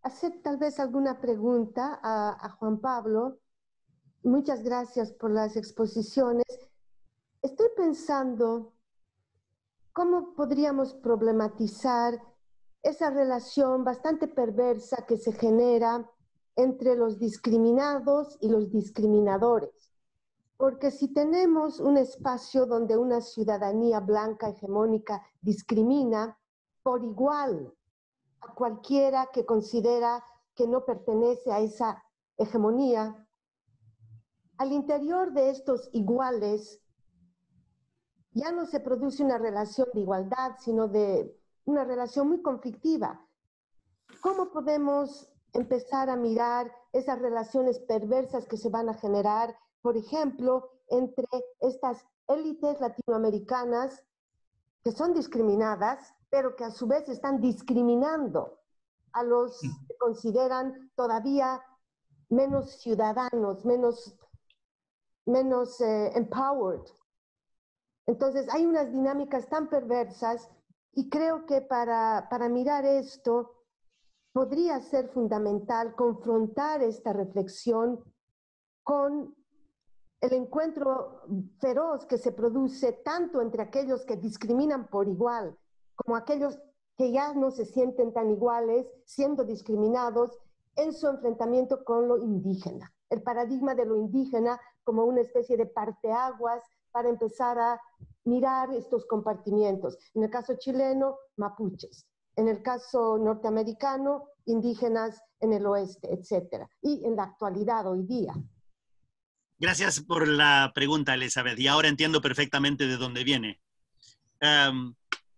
hacer tal vez alguna pregunta a, a Juan Pablo. Muchas gracias por las exposiciones. Estoy pensando cómo podríamos problematizar esa relación bastante perversa que se genera entre los discriminados y los discriminadores. Porque si tenemos un espacio donde una ciudadanía blanca hegemónica discrimina por igual a cualquiera que considera que no pertenece a esa hegemonía, al interior de estos iguales ya no se produce una relación de igualdad, sino de una relación muy conflictiva. ¿Cómo podemos empezar a mirar esas relaciones perversas que se van a generar, por ejemplo, entre estas élites latinoamericanas que son discriminadas, pero que a su vez están discriminando a los que consideran todavía menos ciudadanos, menos, menos eh, empowered? Entonces hay unas dinámicas tan perversas y creo que para, para mirar esto podría ser fundamental confrontar esta reflexión con el encuentro feroz que se produce tanto entre aquellos que discriminan por igual como aquellos que ya no se sienten tan iguales siendo discriminados en su enfrentamiento con lo indígena. El paradigma de lo indígena como una especie de parteaguas para empezar a mirar estos compartimientos. En el caso chileno, mapuches. En el caso norteamericano, indígenas en el oeste, etcétera. Y en la actualidad, hoy día. Gracias por la pregunta, Elizabeth. Y ahora entiendo perfectamente de dónde viene. Um,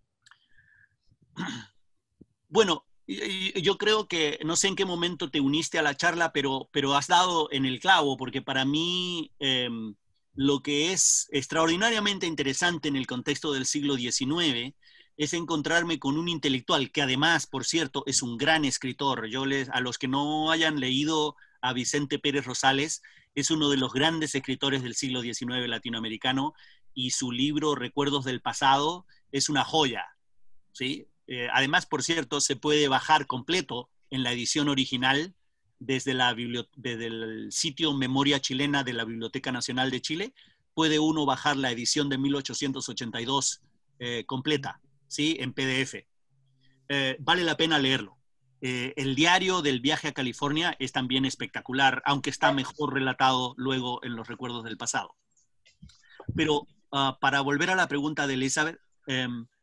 bueno, yo creo que, no sé en qué momento te uniste a la charla, pero, pero has dado en el clavo, porque para mí eh, lo que es extraordinariamente interesante en el contexto del siglo diecinueve es encontrarme con un intelectual que además, por cierto, es un gran escritor. Yo les, a los que no hayan leído a Vicente Pérez Rosales, es uno de los grandes escritores del siglo diecinueve latinoamericano y su libro Recuerdos del Pasado es una joya, ¿sí? Eh, además, por cierto, se puede bajar completo en la edición original desde, la desde el sitio Memoria Chilena de la Biblioteca Nacional de Chile. Puede uno bajar la edición de mil ochocientos ochenta y dos eh, completa, ¿sí? En P D F. Eh, vale la pena leerlo. Eh, el diario del viaje a California es también espectacular, aunque está mejor relatado luego en los Recuerdos del Pasado. Pero uh, para volver a la pregunta de Elizabeth, eh,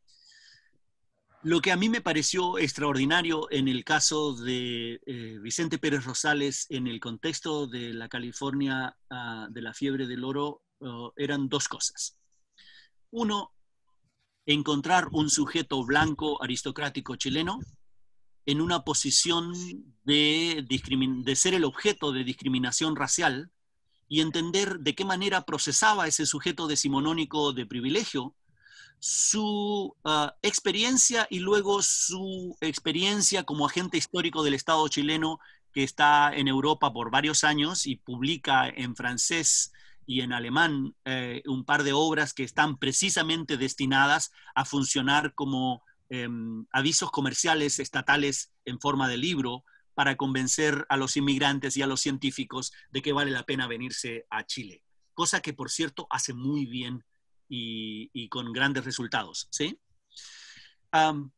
lo que a mí me pareció extraordinario en el caso de eh, Vicente Pérez Rosales en el contexto de la California uh, de la fiebre del oro uh, eran dos cosas. Uno, encontrar un sujeto blanco aristocrático chileno en una posición de, de ser el objeto de discriminación racial y entender de qué manera procesaba ese sujeto decimonónico de privilegio su uh, experiencia y luego su experiencia como agente histórico del Estado chileno que está en Europa por varios años y publica en francés y en alemán eh, un par de obras que están precisamente destinadas a funcionar como eh, avisos comerciales estatales en forma de libro para convencer a los inmigrantes y a los científicos de que vale la pena venirse a Chile. Cosa que, por cierto, hace muy bien Y, y con grandes resultados, ¿sí? Um,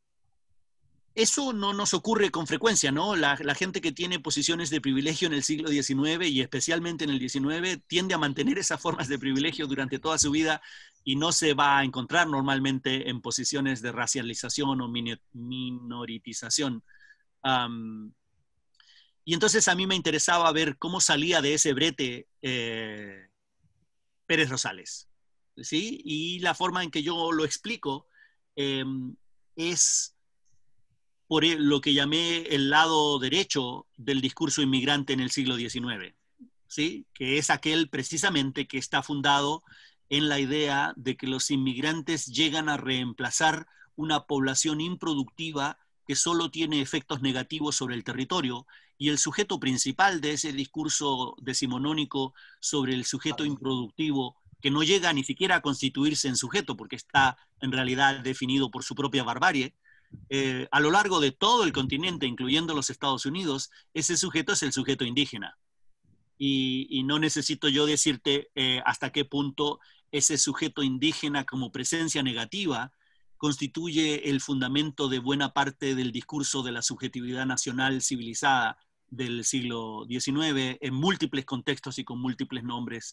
eso no nos ocurre con frecuencia, ¿no? La, la gente que tiene posiciones de privilegio en el siglo diecinueve y especialmente en el diecinueve tiende a mantener esas formas de privilegio durante toda su vida y no se va a encontrar normalmente en posiciones de racialización o minoritización. Um, y entonces a mí me interesaba ver cómo salía de ese brete eh, Pérez Rosales. ¿Sí? Y la forma en que yo lo explico eh, es por lo que llamé el lado derecho del discurso inmigrante en el siglo diecinueve, ¿sí? Que es aquel precisamente que está fundado en la idea de que los inmigrantes llegan a reemplazar una población improductiva que solo tiene efectos negativos sobre el territorio, y el sujeto principal de ese discurso decimonónico sobre el sujeto improductivo que no llega ni siquiera a constituirse en sujeto porque está en realidad definido por su propia barbarie, eh, a lo largo de todo el continente, incluyendo los Estados Unidos, ese sujeto es el sujeto indígena. Y, y no necesito yo decirte eh, hasta qué punto ese sujeto indígena como presencia negativa constituye el fundamento de buena parte del discurso de la subjetividad nacional civilizada del siglo diecinueve en múltiples contextos y con múltiples nombres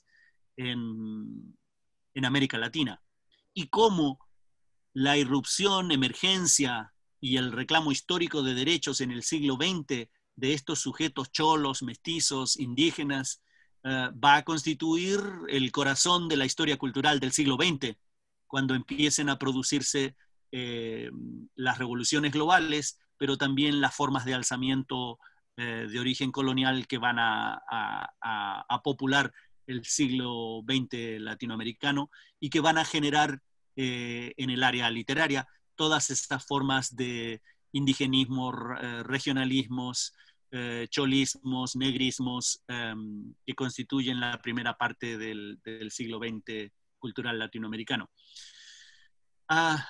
en, en América Latina. Y cómo la irrupción, emergencia y el reclamo histórico de derechos en el siglo veinte de estos sujetos cholos, mestizos, indígenas, uh, va a constituir el corazón de la historia cultural del siglo veinte, cuando empiecen a producirse eh, las revoluciones globales, pero también las formas de alzamiento eh, de origen colonial que van a, a, a, a popular el siglo veinte latinoamericano y que van a generar eh, en el área literaria todas estas formas de indigenismo, eh, regionalismos, eh, cholismos, negrismos, eh, que constituyen la primera parte del, del siglo veinte cultural latinoamericano. Ah,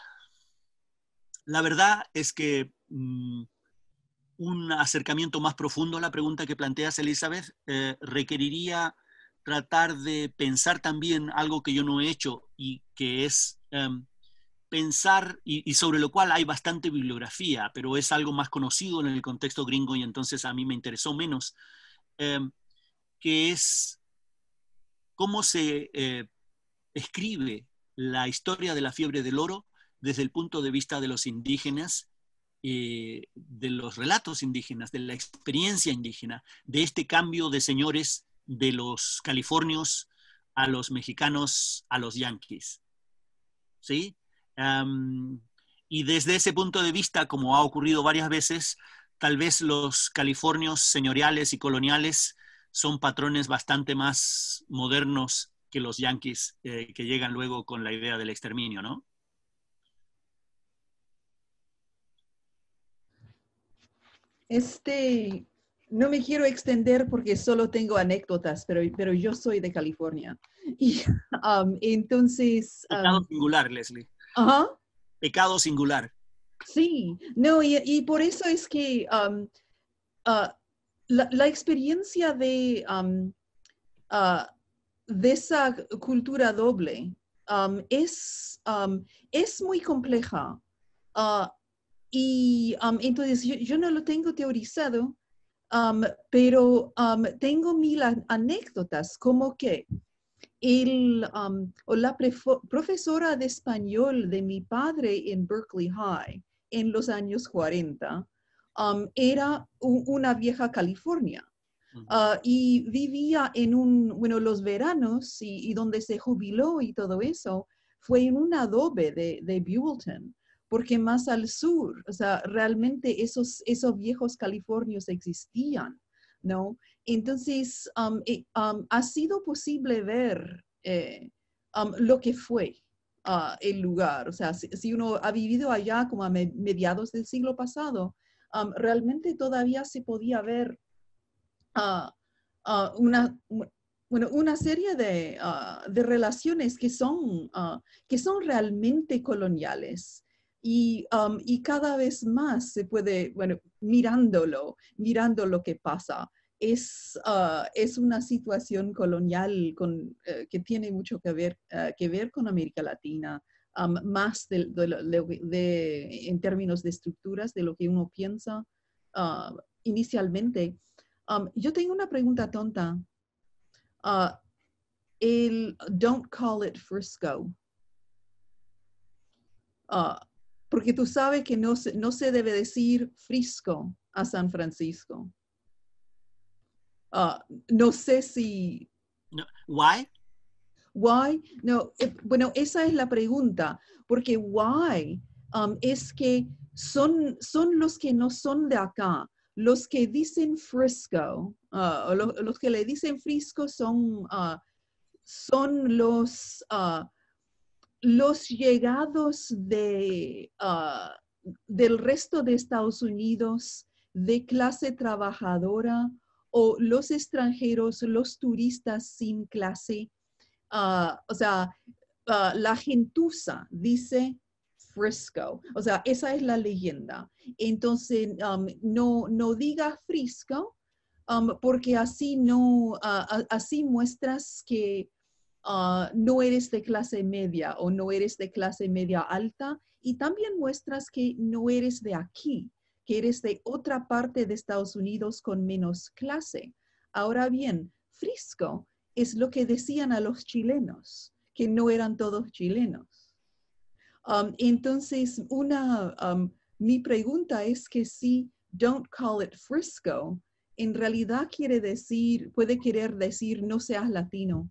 la verdad es que mmm, un acercamiento más profundo a la pregunta que planteas, Elizabeth, eh, requeriría tratar de pensar también algo que yo no he hecho y que es um, pensar, y, y sobre lo cual hay bastante bibliografía, pero es algo más conocido en el contexto gringo y entonces a mí me interesó menos, eh, que es cómo se eh, escribe la historia de la fiebre del oro desde el punto de vista de los indígenas, eh, de los relatos indígenas, de la experiencia indígena, de este cambio de señores de los californios a los mexicanos, a los yanquis. ¿Sí? Um, y desde ese punto de vista, como ha ocurrido varias veces, tal vez los californios señoriales y coloniales son patrones bastante más modernos que los yanquis eh, que llegan luego con la idea del exterminio, ¿no? Este, no me quiero extender porque solo tengo anécdotas, pero, pero yo soy de California. Y um, entonces... Um, Pecado singular, Leslie. Ajá. Uh-huh. Pecado singular. Sí, no, y, y por eso es que um, uh, la, la experiencia de, um, uh, de esa cultura doble um, es, um, es muy compleja. Uh, y um, entonces yo, yo no lo tengo teorizado, um, pero um, tengo mil anécdotas, como que el, um, o la profesora de español de mi padre en Berkeley High en los años cuarenta um, era un, una vieja California. Uh, y vivía en un, bueno, los veranos y, y donde se jubiló y todo eso fue en un adobe de, de Buellton, porque más al sur, o sea, realmente esos, esos viejos californios existían, ¿no? Entonces, um, eh, um, ha sido posible ver eh, um, lo que fue uh, el lugar, o sea, si, si uno ha vivido allá como a me, mediados del siglo pasado, um, realmente todavía se podía ver Uh, uh, una, bueno, una serie de, uh, de relaciones que son, uh, que son realmente coloniales. Y, um, y cada vez más se puede, bueno, mirándolo, mirando lo que pasa, es, uh, es una situación colonial con, uh, que tiene mucho que ver, uh, que ver con América Latina, um, más de, de, de, de, en términos de estructuras de lo que uno piensa uh, inicialmente. Um, yo tengo una pregunta tonta. Uh, el don't call it Frisco. Uh, porque tú sabes que no se, no se debe decir Frisco a San Francisco. Uh, no sé si... No. Why? Why? No, eh, bueno, esa es la pregunta. Porque why um, es que son, son los que no son de acá. Los que dicen Frisco, uh, lo, los que le dicen Frisco son, uh, son los, uh, los llegados de, uh, del resto de Estados Unidos, de clase trabajadora, o los extranjeros, los turistas sin clase. Uh, o sea, uh, la gentuza dice Frisco. O sea, esa es la leyenda. Entonces, um, no, no diga Frisco, um, porque así no, uh, así muestras que uh, no eres de clase media o no eres de clase media alta, y también muestras que no eres de aquí, que eres de otra parte de Estados Unidos con menos clase. Ahora bien, Frisco es lo que decían a los chilenos, que no eran todos chilenos. Um, entonces, una, um, mi pregunta es que si don't call it Frisco, en realidad quiere decir, puede querer decir no seas latino.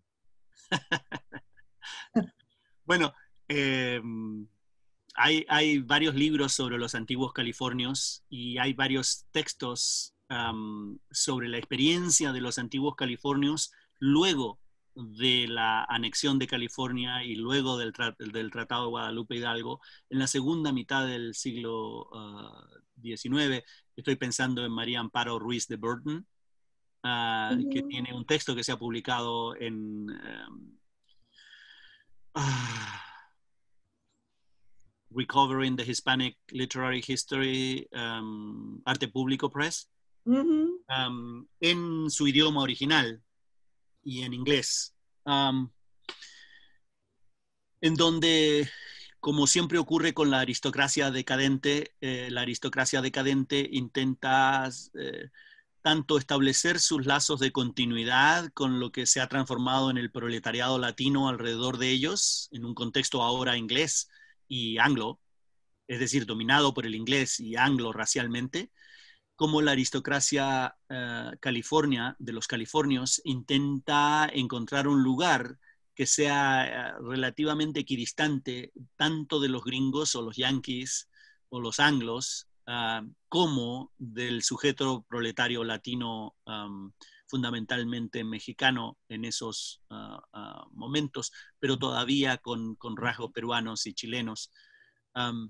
Bueno, eh, hay, hay varios libros sobre los antiguos californios y hay varios textos um, sobre la experiencia de los antiguos californios luego de la anexión de California y luego del, tra del Tratado de Guadalupe Hidalgo en la segunda mitad del siglo diecinueve. Uh, Estoy pensando en María Amparo Ruiz de Burton, uh, uh-huh. que tiene un texto que se ha publicado en um, uh, Recovering the Hispanic Literary History, um, Arte Público Press, uh-huh. um, en su idioma original y en inglés, um, en donde, como siempre ocurre con la aristocracia decadente, eh, la aristocracia decadente intenta eh, tanto establecer sus lazos de continuidad con lo que se ha transformado en el proletariado latino alrededor de ellos, en un contexto ahora inglés y anglo, es decir, dominado por el inglés y anglo racialmente, como la aristocracia uh, California, de los californios, intenta encontrar un lugar que sea uh, relativamente equidistante tanto de los gringos o los yanquis o los anglos uh, como del sujeto proletario latino um, fundamentalmente mexicano en esos uh, uh, momentos, pero todavía con, con rasgos peruanos y chilenos. Um,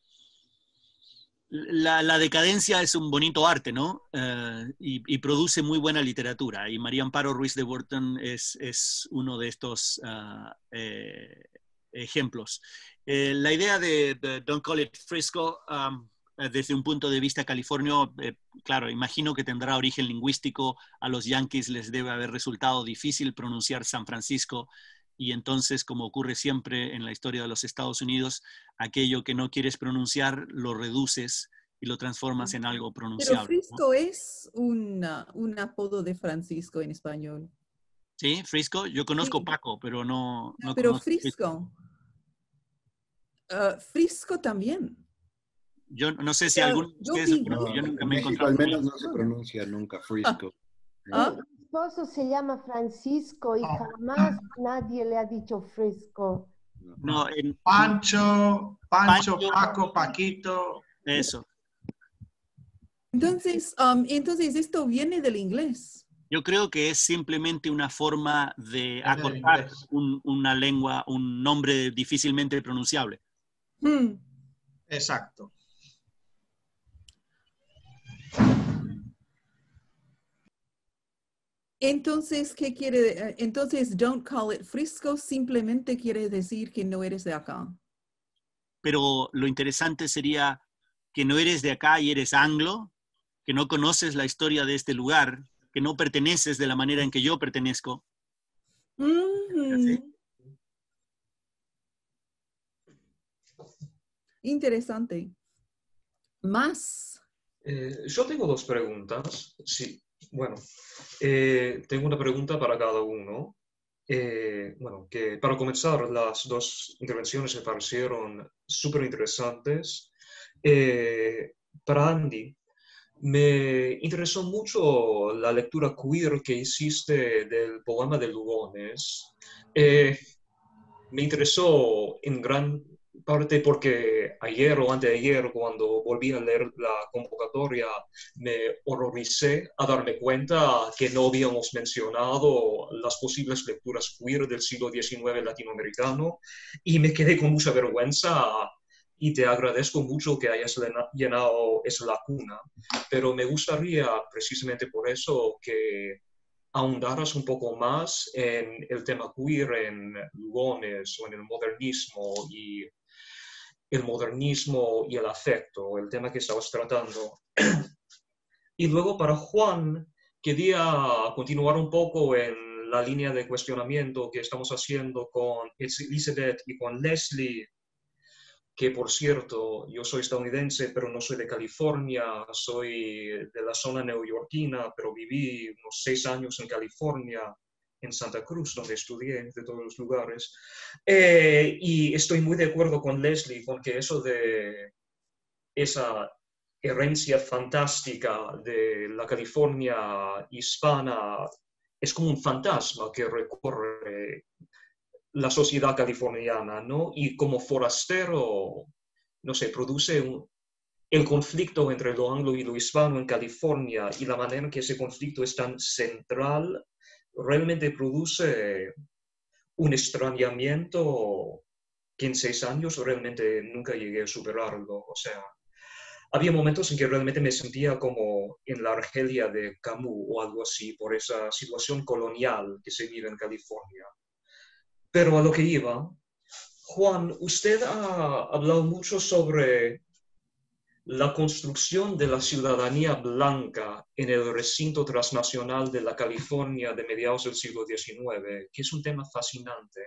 La, la decadencia es un bonito arte, ¿no? Uh, y, y produce muy buena literatura. Y María Amparo Ruiz de Burton es, es uno de estos uh, eh, ejemplos. Eh, la idea de, de Don't Call It Frisco, um, desde un punto de vista californio, eh, claro, imagino que tendrá origen lingüístico. A los yanquis les debe haber resultado difícil pronunciar San Francisco. Y entonces, como ocurre siempre en la historia de los Estados Unidos, aquello que no quieres pronunciar lo reduces y lo transformas en algo pronunciable. Pero Frisco, ¿no? Es una, un apodo de Francisco en español. ¿Sí? ¿Frisco? Yo conozco Sí. Paco, pero no, no pero conozco Frisco. Uh, Frisco también. Yo no sé si uh, alguno de ustedes, vi, no, yo nunca me he México encontrado. Al menos no se pronuncia nunca Frisco. Ah. Mi esposo se llama Francisco y jamás nadie le ha dicho Frisco. No, en, Pancho, Pancho, Pancho, Paco, Paquito. Eso. Entonces, um, entonces esto viene del inglés. Yo creo que es simplemente una forma de acortar un, una lengua, un nombre difícilmente pronunciable. Hmm. Exacto. Entonces, ¿qué quiere? Entonces, don't call it Frisco simplemente quiere decir que no eres de acá. Pero lo interesante sería que no eres de acá y eres anglo, que no conoces la historia de este lugar, que no perteneces de la manera en que yo pertenezco. Mm-hmm. ¿Sí? Interesante. Más. Eh, yo tengo dos preguntas. Sí. Bueno, eh, tengo una pregunta para cada uno. Eh, bueno, que para comenzar, las dos intervenciones me parecieron súper interesantes. Eh, para Andy, me interesó mucho la lectura queer que hiciste del poema de Lugones. Eh, me interesó en gran parte porque ayer o anteayer, cuando volví a leer la convocatoria, me horroricé a darme cuenta que no habíamos mencionado las posibles lecturas queer del siglo diecinueve latinoamericano y me quedé con mucha vergüenza y te agradezco mucho que hayas llenado esa lacuna, pero me gustaría precisamente por eso que ahondaras un poco más en el tema queer, en Lugones o en el modernismo y el modernismo y el afecto, el tema que estabas tratando. Y luego para Juan, quería continuar un poco en la línea de cuestionamiento que estamos haciendo con Elizabeth y con Leslie, que por cierto, yo soy estadounidense, pero no soy de California, soy de la zona neoyorquina, pero viví unos seis años en California, en Santa Cruz, donde estudié, de todos los lugares. Eh, y estoy muy de acuerdo con Leslie, con que eso de esa herencia fantástica de la California hispana es como un fantasma que recorre la sociedad californiana, ¿no? Y como forastero, no sé, produce un, el conflicto entre lo anglo y lo hispano en California y la manera en que ese conflicto es tan central, realmente produce un extrañamiento que en seis años realmente nunca llegué a superarlo. O sea, había momentos en que realmente me sentía como en la Argelia de Camus o algo así, por esa situación colonial que se vive en California. Pero a lo que iba, Juan, usted ha hablado mucho sobre la construcción de la ciudadanía blanca en el recinto transnacional de la California de mediados del siglo diecinueve, que es un tema fascinante.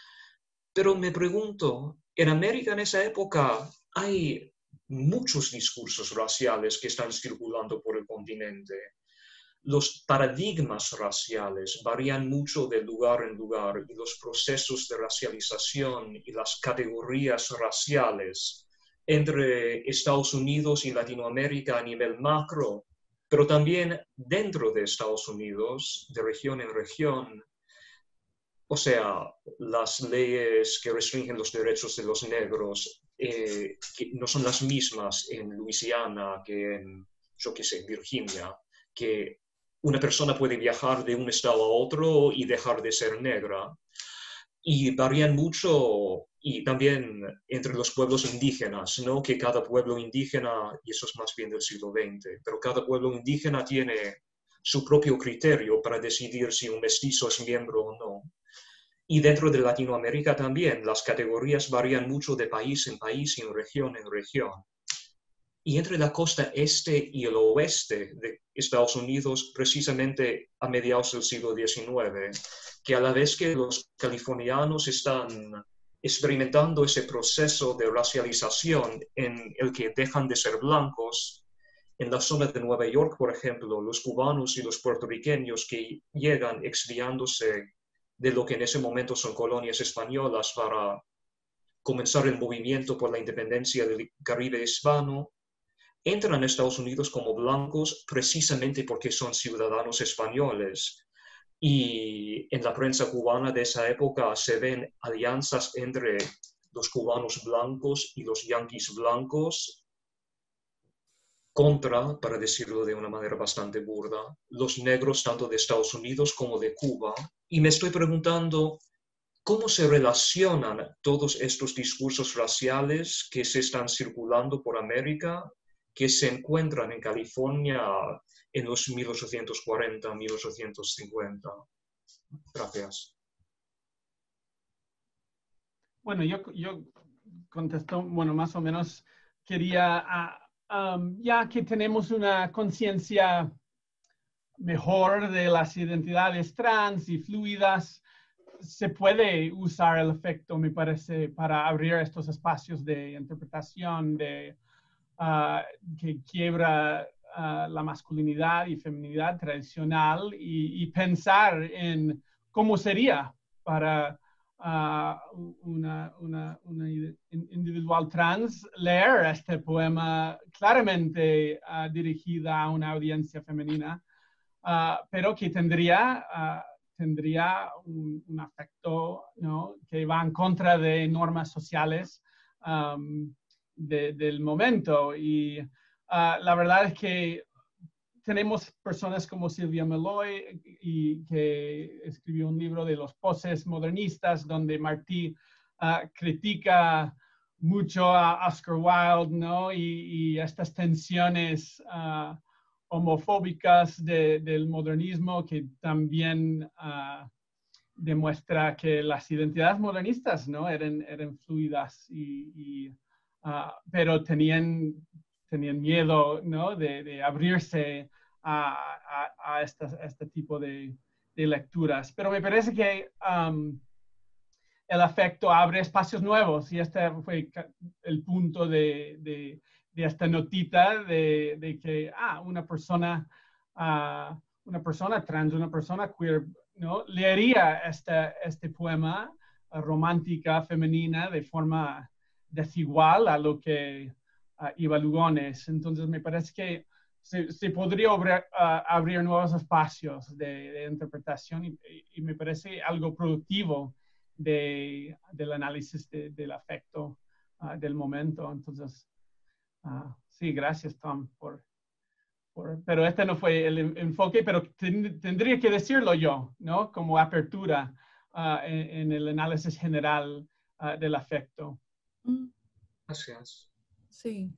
Pero me pregunto, en América en esa época hay muchos discursos raciales que están circulando por el continente. Los paradigmas raciales varían mucho de lugar en lugar y los procesos de racialización y las categorías raciales entre Estados Unidos y Latinoamérica a nivel macro, pero también dentro de Estados Unidos, de región en región. O sea, las leyes que restringen los derechos de los negros eh, que no son las mismas en Luisiana que en, yo qué sé, Virginia, que una persona puede viajar de un estado a otro y dejar de ser negra. Y varían mucho, y también entre los pueblos indígenas, ¿no? Que cada pueblo indígena, y eso es más bien del siglo veinte, pero cada pueblo indígena tiene su propio criterio para decidir si un mestizo es miembro o no. Y dentro de Latinoamérica también, las categorías varían mucho de país en país y en región en región. Y entre la costa este y el oeste de Estados Unidos, precisamente a mediados del siglo diecinueve, que a la vez que los californianos están experimentando ese proceso de racialización en el que dejan de ser blancos, en la zona de Nueva York, por ejemplo, los cubanos y los puertorriqueños que llegan exiliándose de lo que en ese momento son colonias españolas para comenzar el movimiento por la independencia del Caribe hispano, entran a Estados Unidos como blancos precisamente porque son ciudadanos españoles. Y en la prensa cubana de esa época se ven alianzas entre los cubanos blancos y los yanquis blancos contra, para decirlo de una manera bastante burda, los negros tanto de Estados Unidos como de Cuba. Y me estoy preguntando cómo se relacionan todos estos discursos raciales que se están circulando por América, que se encuentran en California en los mil ochocientos cuarenta, mil ochocientos cincuenta. Gracias. Bueno, yo, yo contesto, bueno, más o menos quería, uh, um, ya que tenemos una conciencia mejor de las identidades trans y fluidas, se puede usar el efecto, me parece, para abrir estos espacios de interpretación de, uh, que quiebra uh, la masculinidad y feminidad tradicional y, y pensar en cómo sería para uh, una, una, una individual trans leer este poema claramente uh, dirigida a una audiencia femenina, uh, pero que tendría... Uh, tendría un, un afecto, ¿no?, que va en contra de normas sociales um, de, del momento. Y uh, la verdad es que tenemos personas como Silvia Meloy, y, que escribió un libro de los poses modernistas, donde Martí uh, critica mucho a Oscar Wilde, ¿no?, y, y estas tensiones uh, homofóbicas de, del modernismo, que también uh, demuestra que las identidades modernistas, ¿no?, eran, eran fluidas y, y uh, pero tenían, tenían miedo, ¿no? de, de abrirse a, a, a, esta, a este tipo de, de lecturas. Pero me parece que um, el afecto abre espacios nuevos y este fue el punto de, de, de esta notita de, de que ah, una persona, uh, una persona trans, una persona queer, ¿no? leería este, este poema uh, romántica femenina de forma desigual a lo que uh, Iva Lugones. Entonces me parece que se, se podría abrir, uh, abrir nuevos espacios de, de interpretación y, y me parece algo productivo de, del análisis de, del afecto uh, del momento. Entonces, uh, sí, gracias Tom por, por, pero este no fue el enfoque, pero ten, tendría que decirlo yo, ¿no? Como apertura uh, en, en el análisis general uh, del afecto. Gracias. Sí.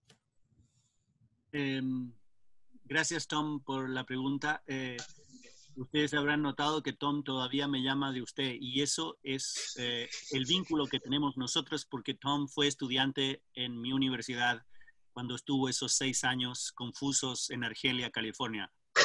Eh, gracias Tom por la pregunta. Eh, Ustedes habrán notado que Tom todavía me llama de usted y eso es eh, el vínculo que tenemos nosotros porque Tom fue estudiante en mi universidad cuando estuvo esos seis años confusos en Argelia, California.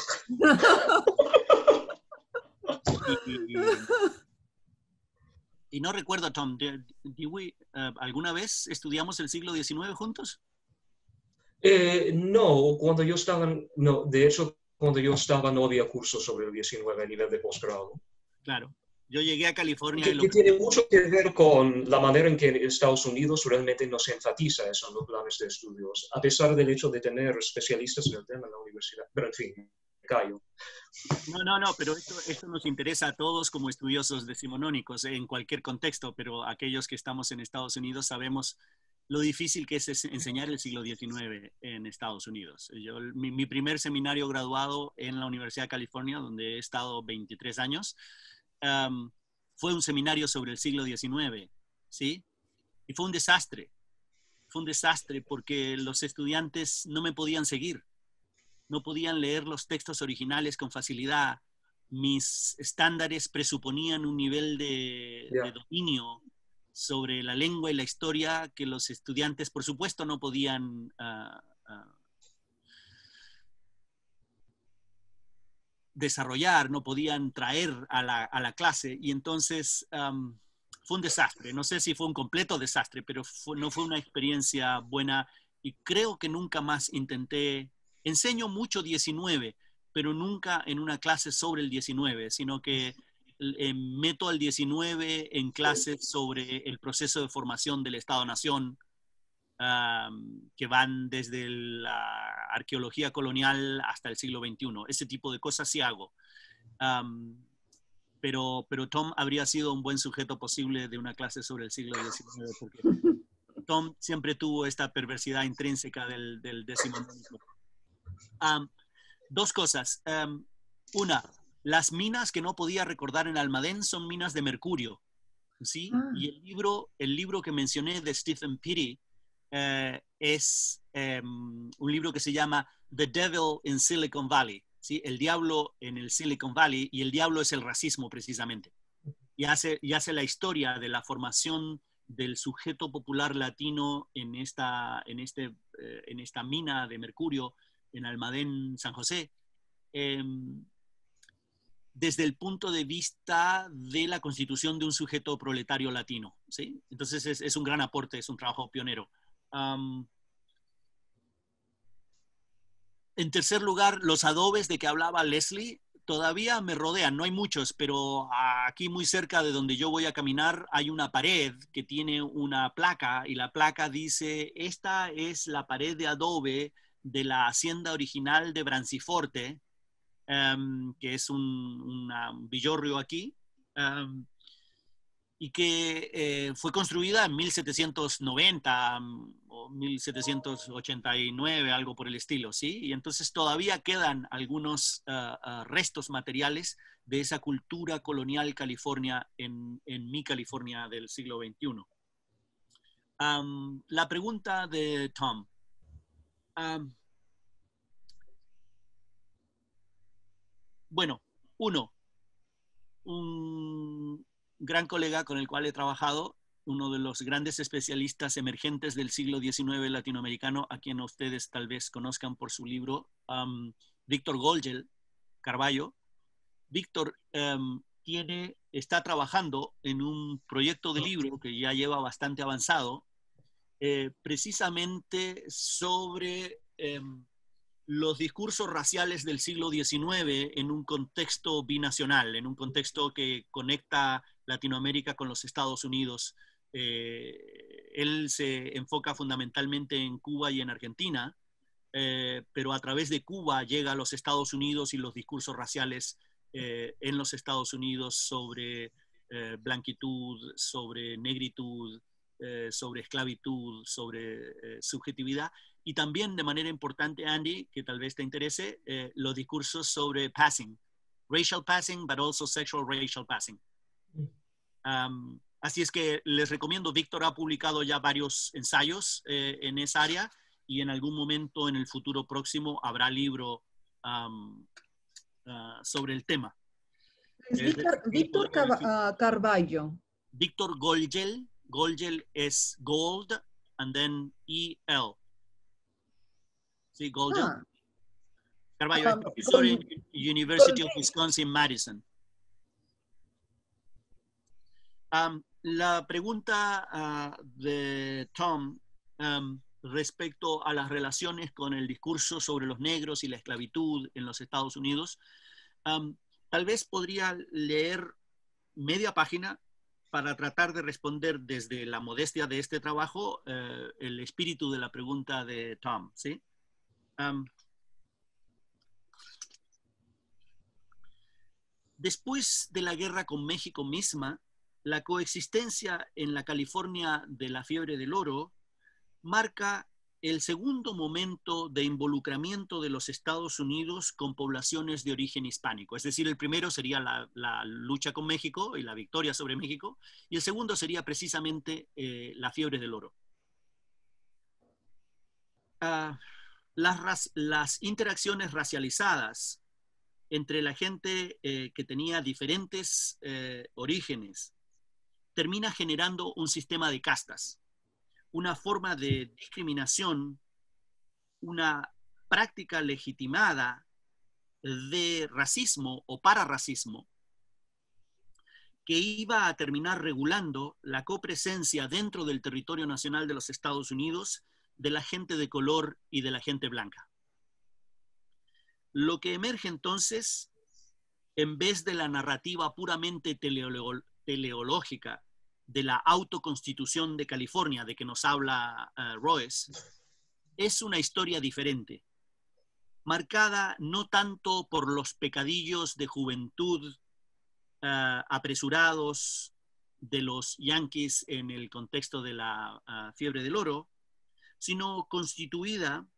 y, y, y no recuerdo, Tom, ¿de, de we, uh, ¿alguna vez estudiamos el siglo diecinueve juntos? Eh, no, cuando yo estaba, no, de hecho, cuando yo estaba no había cursos sobre el diecinueve a nivel de posgrado. Claro. Yo llegué a California. Que, y lo que que... tiene mucho que ver con la manera en que en Estados Unidos realmente no se enfatiza eso en los planes de estudios, a pesar del hecho de tener especialistas en el tema en la universidad. Pero en fin, me callo. No, no, no, pero esto, esto nos interesa a todos como estudiosos decimonónicos en cualquier contexto, pero aquellos que estamos en Estados Unidos sabemos lo difícil que es enseñar el siglo diecinueve en Estados Unidos. Yo, mi, mi primer seminario graduado en la Universidad de California, donde he estado veintitrés años, um, fue un seminario sobre el siglo diecinueve, ¿sí? Y fue un desastre. Fue un desastre porque los estudiantes no me podían seguir. No podían leer los textos originales con facilidad. Mis estándares presuponían un nivel de, yeah. de dominio sobre la lengua y la historia que los estudiantes, por supuesto, no podían uh, uh, desarrollar, no podían traer a la, a la clase. Y entonces um, fue un desastre. No sé si fue un completo desastre, pero fue, no fue una experiencia buena. Y creo que nunca más intenté... Enseño mucho diecinueve, pero nunca en una clase sobre el diecinueve, sino que eh, meto al diecinueve en clases sobre el proceso de formación del Estado-Nación, um, que van desde la arqueología colonial hasta el siglo veintiuno. Ese tipo de cosas sí hago. Um, pero, pero Tom habría sido un buen sujeto posible de una clase sobre el siglo diecinueve, porque Tom siempre tuvo esta perversidad intrínseca del, del decimonónico. Um, dos cosas. Um, una, las minas que no podía recordar en Almadén son minas de mercurio, ¿sí? Ah. Y el libro, el libro que mencioné de Stephen Petty uh, es um, un libro que se llama The Devil in Silicon Valley, ¿sí? El diablo en el Silicon Valley, y el diablo es el racismo precisamente. Y hace, y hace la historia de la formación del sujeto popular latino en esta, en este, uh, en esta mina de mercurio en Almadén, San José, eh, desde el punto de vista de la constitución de un sujeto proletario latino, ¿sí? Entonces es, es un gran aporte, es un trabajo pionero. Um, en tercer lugar, los adobes de que hablaba Leslie todavía me rodean, no hay muchos, pero aquí muy cerca de donde yo voy a caminar hay una pared que tiene una placa y la placa dice, esta es la pared de adobe de la hacienda original de Branciforte, um, que es un, una, un villorrio aquí, um, y que eh, fue construida en mil setecientos noventa um, o mil setecientos ochenta y nueve, algo por el estilo, ¿sí? Y entonces todavía quedan algunos uh, uh, restos materiales de esa cultura colonial California en, en mi California del siglo veintiuno. Um, la pregunta de Tom. Um, bueno, uno, un gran colega con el cual he trabajado uno de los grandes especialistas emergentes del siglo diecinueve latinoamericano, a quien ustedes tal vez conozcan por su libro, um, Víctor Golgel Carballo. Víctor um, tiene, está trabajando en un proyecto de libro que ya lleva bastante avanzado, eh, precisamente sobre eh, los discursos raciales del siglo diecinueve en un contexto binacional, en un contexto que conecta Latinoamérica con los Estados Unidos. Eh, él se enfoca fundamentalmente en Cuba y en Argentina, eh, pero a través de Cuba llega a los Estados Unidos y los discursos raciales eh, en los Estados Unidos sobre eh, blanquitud, sobre negritud, eh, sobre esclavitud, sobre eh, subjetividad. Y también de manera importante, Andy, que tal vez te interese, eh, los discursos sobre passing, racial passing, but also sexual racial passing. Um, así es que les recomiendo, Víctor ha publicado ya varios ensayos eh, en esa área y en algún momento en el futuro próximo habrá libro um, uh, sobre el tema. Es Víctor, Eh, Víctor Car uh, Carballo. Víctor Golgel, Golgel es Gold and then E L. Sí, Golgel. Ah. Carballo um, es profesor en University Golgel. of Wisconsin-Madison. Um, la pregunta uh, de Tom um, respecto a las relaciones con el discurso sobre los negros y la esclavitud en los Estados Unidos, um, tal vez podría leer media página para tratar de responder desde la modestia de este trabajo uh, el espíritu de la pregunta de Tom, ¿sí? Um, después de la guerra con México misma, la coexistencia en la California de la fiebre del oro marca el segundo momento de involucramiento de los Estados Unidos con poblaciones de origen hispánico. Es decir, el primero sería la, la lucha con México y la victoria sobre México, y el segundo sería precisamente eh, la fiebre del oro. Uh, Las, las interacciones racializadas entre la gente eh, que tenía diferentes eh, orígenes termina generando un sistema de castas, una forma de discriminación, una práctica legitimada de racismo o pararracismo que iba a terminar regulando la copresencia dentro del territorio nacional de los Estados Unidos de la gente de color y de la gente blanca. Lo que emerge entonces, en vez de la narrativa puramente teleolo- teleológica de la autoconstitución de California, de que nos habla uh, Royce, es una historia diferente, marcada no tanto por los pecadillos de juventud uh, apresurados de los yanquis en el contexto de la uh, fiebre del oro, sino constituida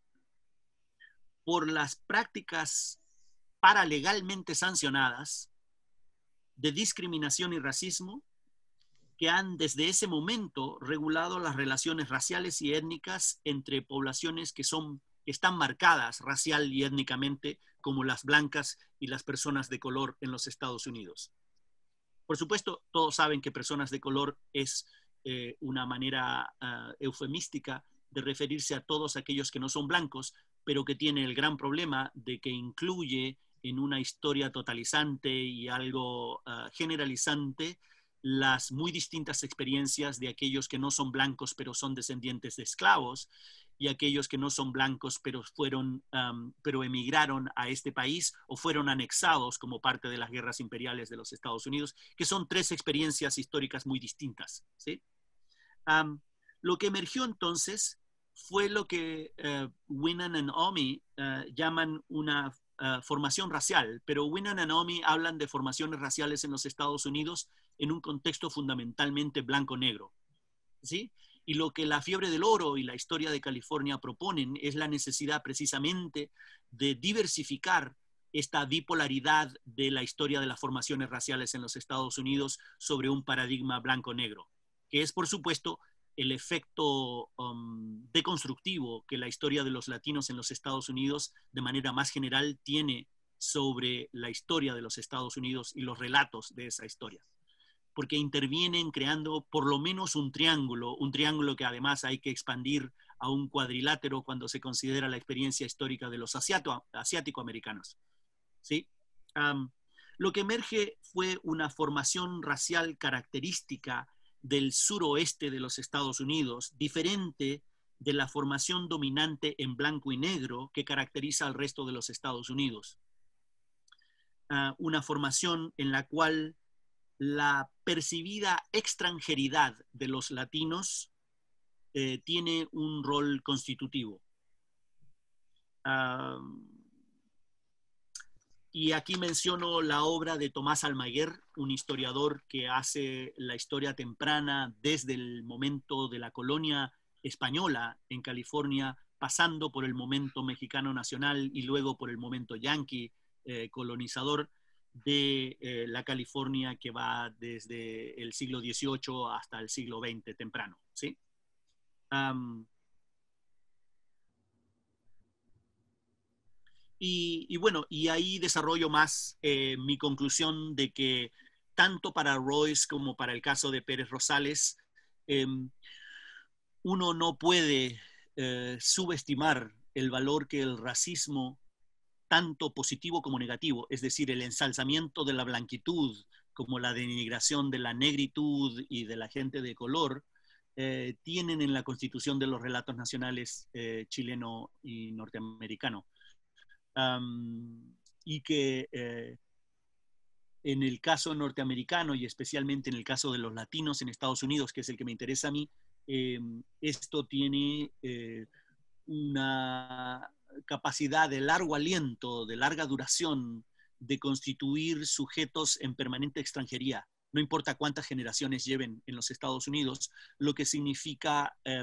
por las prácticas paralegalmente sancionadas de discriminación y racismo que han desde ese momento regulado las relaciones raciales y étnicas entre poblaciones que, son, que están marcadas racial y étnicamente como las blancas y las personas de color en los Estados Unidos. Por supuesto, todos saben que personas de color es eh, una manera uh, eufemística de referirse a todos aquellos que no son blancos, pero que tiene el gran problema de que incluye en una historia totalizante y algo uh, generalizante las muy distintas experiencias de aquellos que no son blancos pero son descendientes de esclavos y aquellos que no son blancos pero fueron um, pero emigraron a este país o fueron anexados como parte de las guerras imperiales de los Estados Unidos, que son tres experiencias históricas muy distintas, ¿sí? Um, lo que emergió entonces fue lo que uh, Winnan and Omi uh, llaman una uh, formación racial, pero Winnan and Omi hablan de formaciones raciales en los Estados Unidos en un contexto fundamentalmente blanco-negro, ¿sí? Y lo que la fiebre del oro y la historia de California proponen es la necesidad precisamente de diversificar esta bipolaridad de la historia de las formaciones raciales en los Estados Unidos sobre un paradigma blanco-negro, que es, por supuesto, el efecto um, deconstructivo que la historia de los latinos en los Estados Unidos de manera más general tiene sobre la historia de los Estados Unidos y los relatos de esa historia. porque intervienen creando por lo menos un triángulo, un triángulo que además hay que expandir a un cuadrilátero cuando se considera la experiencia histórica de los asiático-americanos. ¿Sí? Um, lo que emerge fue una formación racial característica del suroeste de los Estados Unidos, diferente de la formación dominante en blanco y negro que caracteriza al resto de los Estados Unidos. Uh, una formación en la cual la percibida extranjeridad de los latinos eh, tiene un rol constitutivo. Uh, y aquí menciono la obra de Tomás Almaguer, un historiador que hace la historia temprana desde el momento de la colonia española en California, pasando por el momento mexicano nacional y luego por el momento yanqui eh, colonizador de eh, la California que va desde el siglo dieciocho hasta el siglo veinte temprano, ¿sí? Um, y, y bueno, y ahí desarrollo más eh, mi conclusión de que tanto para Royce como para el caso de Pérez Rosales, eh, uno no puede eh, subestimar el valor que el racismo, tanto positivo como negativo, es decir, el ensalzamiento de la blanquitud como la denigración de la negritud y de la gente de color, eh, tienen en la constitución de los relatos nacionales eh, chileno y norteamericano. Um, y que eh, en el caso norteamericano y especialmente en el caso de los latinos en Estados Unidos, que es el que me interesa a mí, eh, esto tiene eh, una capacidad de largo aliento, de larga duración, de constituir sujetos en permanente extranjería, no importa cuántas generaciones lleven en los Estados Unidos, lo que significa eh,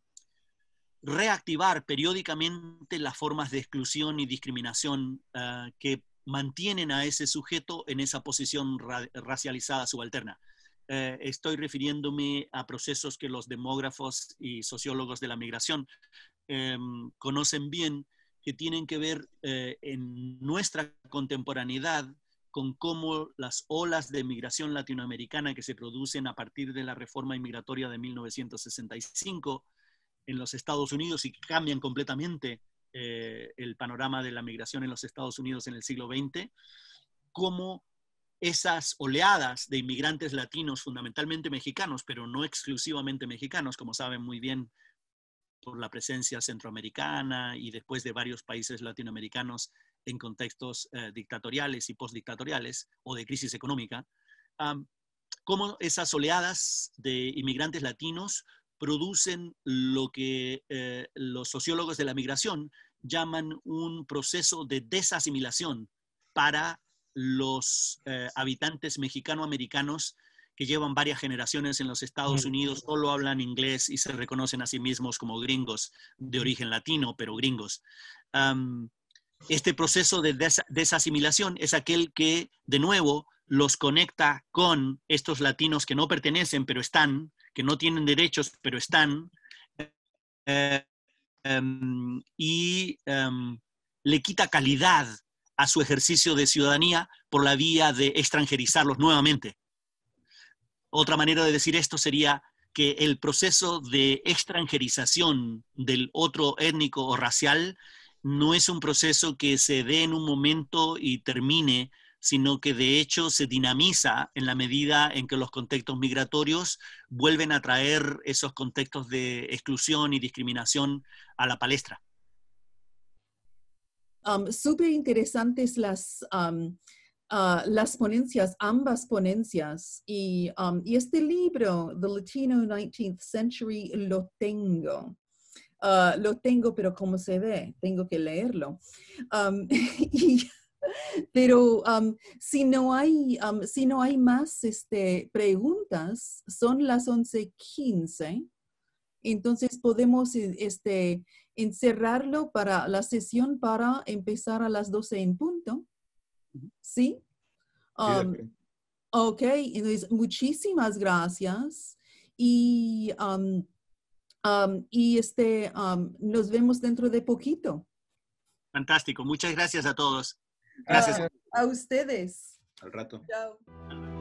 reactivar periódicamente las formas de exclusión y discriminación uh, que mantienen a ese sujeto en esa posición ra racializada subalterna. Uh, estoy refiriéndome a procesos que los demógrafos y sociólogos de la migración um, conocen bien, que tienen que ver uh, en nuestra contemporaneidad con cómo las olas de migración latinoamericana que se producen a partir de la reforma inmigratoria de mil novecientos sesenta y cinco en los Estados Unidos y que cambian completamente eh, el panorama de la migración en los Estados Unidos en el siglo veinte, cómo esas oleadas de inmigrantes latinos, fundamentalmente mexicanos, pero no exclusivamente mexicanos, como saben muy bien por la presencia centroamericana y después de varios países latinoamericanos en contextos eh, dictatoriales y postdictatoriales o de crisis económica, um, cómo esas oleadas de inmigrantes latinos producen lo que eh, los sociólogos de la migración llaman un proceso de desasimilación para los eh, habitantes mexicano-americanos que llevan varias generaciones en los Estados Unidos, solo hablan inglés y se reconocen a sí mismos como gringos de origen latino, pero gringos. Um, este proceso de des desasimilación es aquel que, de nuevo, los conecta con estos latinos que no pertenecen, pero están, que no tienen derechos, pero están, eh, um, y um, le quita calidad a su ejercicio de ciudadanía por la vía de extranjerizarlos nuevamente. Otra manera de decir esto sería que el proceso de extranjerización del otro étnico o racial no es un proceso que se dé en un momento y termine, sino que de hecho se dinamiza en la medida en que los contextos migratorios vuelven a traer esos contextos de exclusión y discriminación a la palestra. Um, súper interesantes las, um, uh, las ponencias, ambas ponencias. Y, um, y este libro, The Latino nineteenth Century, lo tengo. Uh, lo tengo, pero como se ve, tengo que leerlo. Um, y, pero um, si, no hay, um, si no hay más este, preguntas, son las once quince. Entonces podemos este, encerrarlo para la sesión para empezar a las doce en punto. ¿Sí? Um, ok, entonces muchísimas gracias. Y, um, um, y este, um, nos vemos dentro de poquito. Fantástico. Muchas gracias a todos. Gracias. Uh, a ustedes. Al rato. Chao.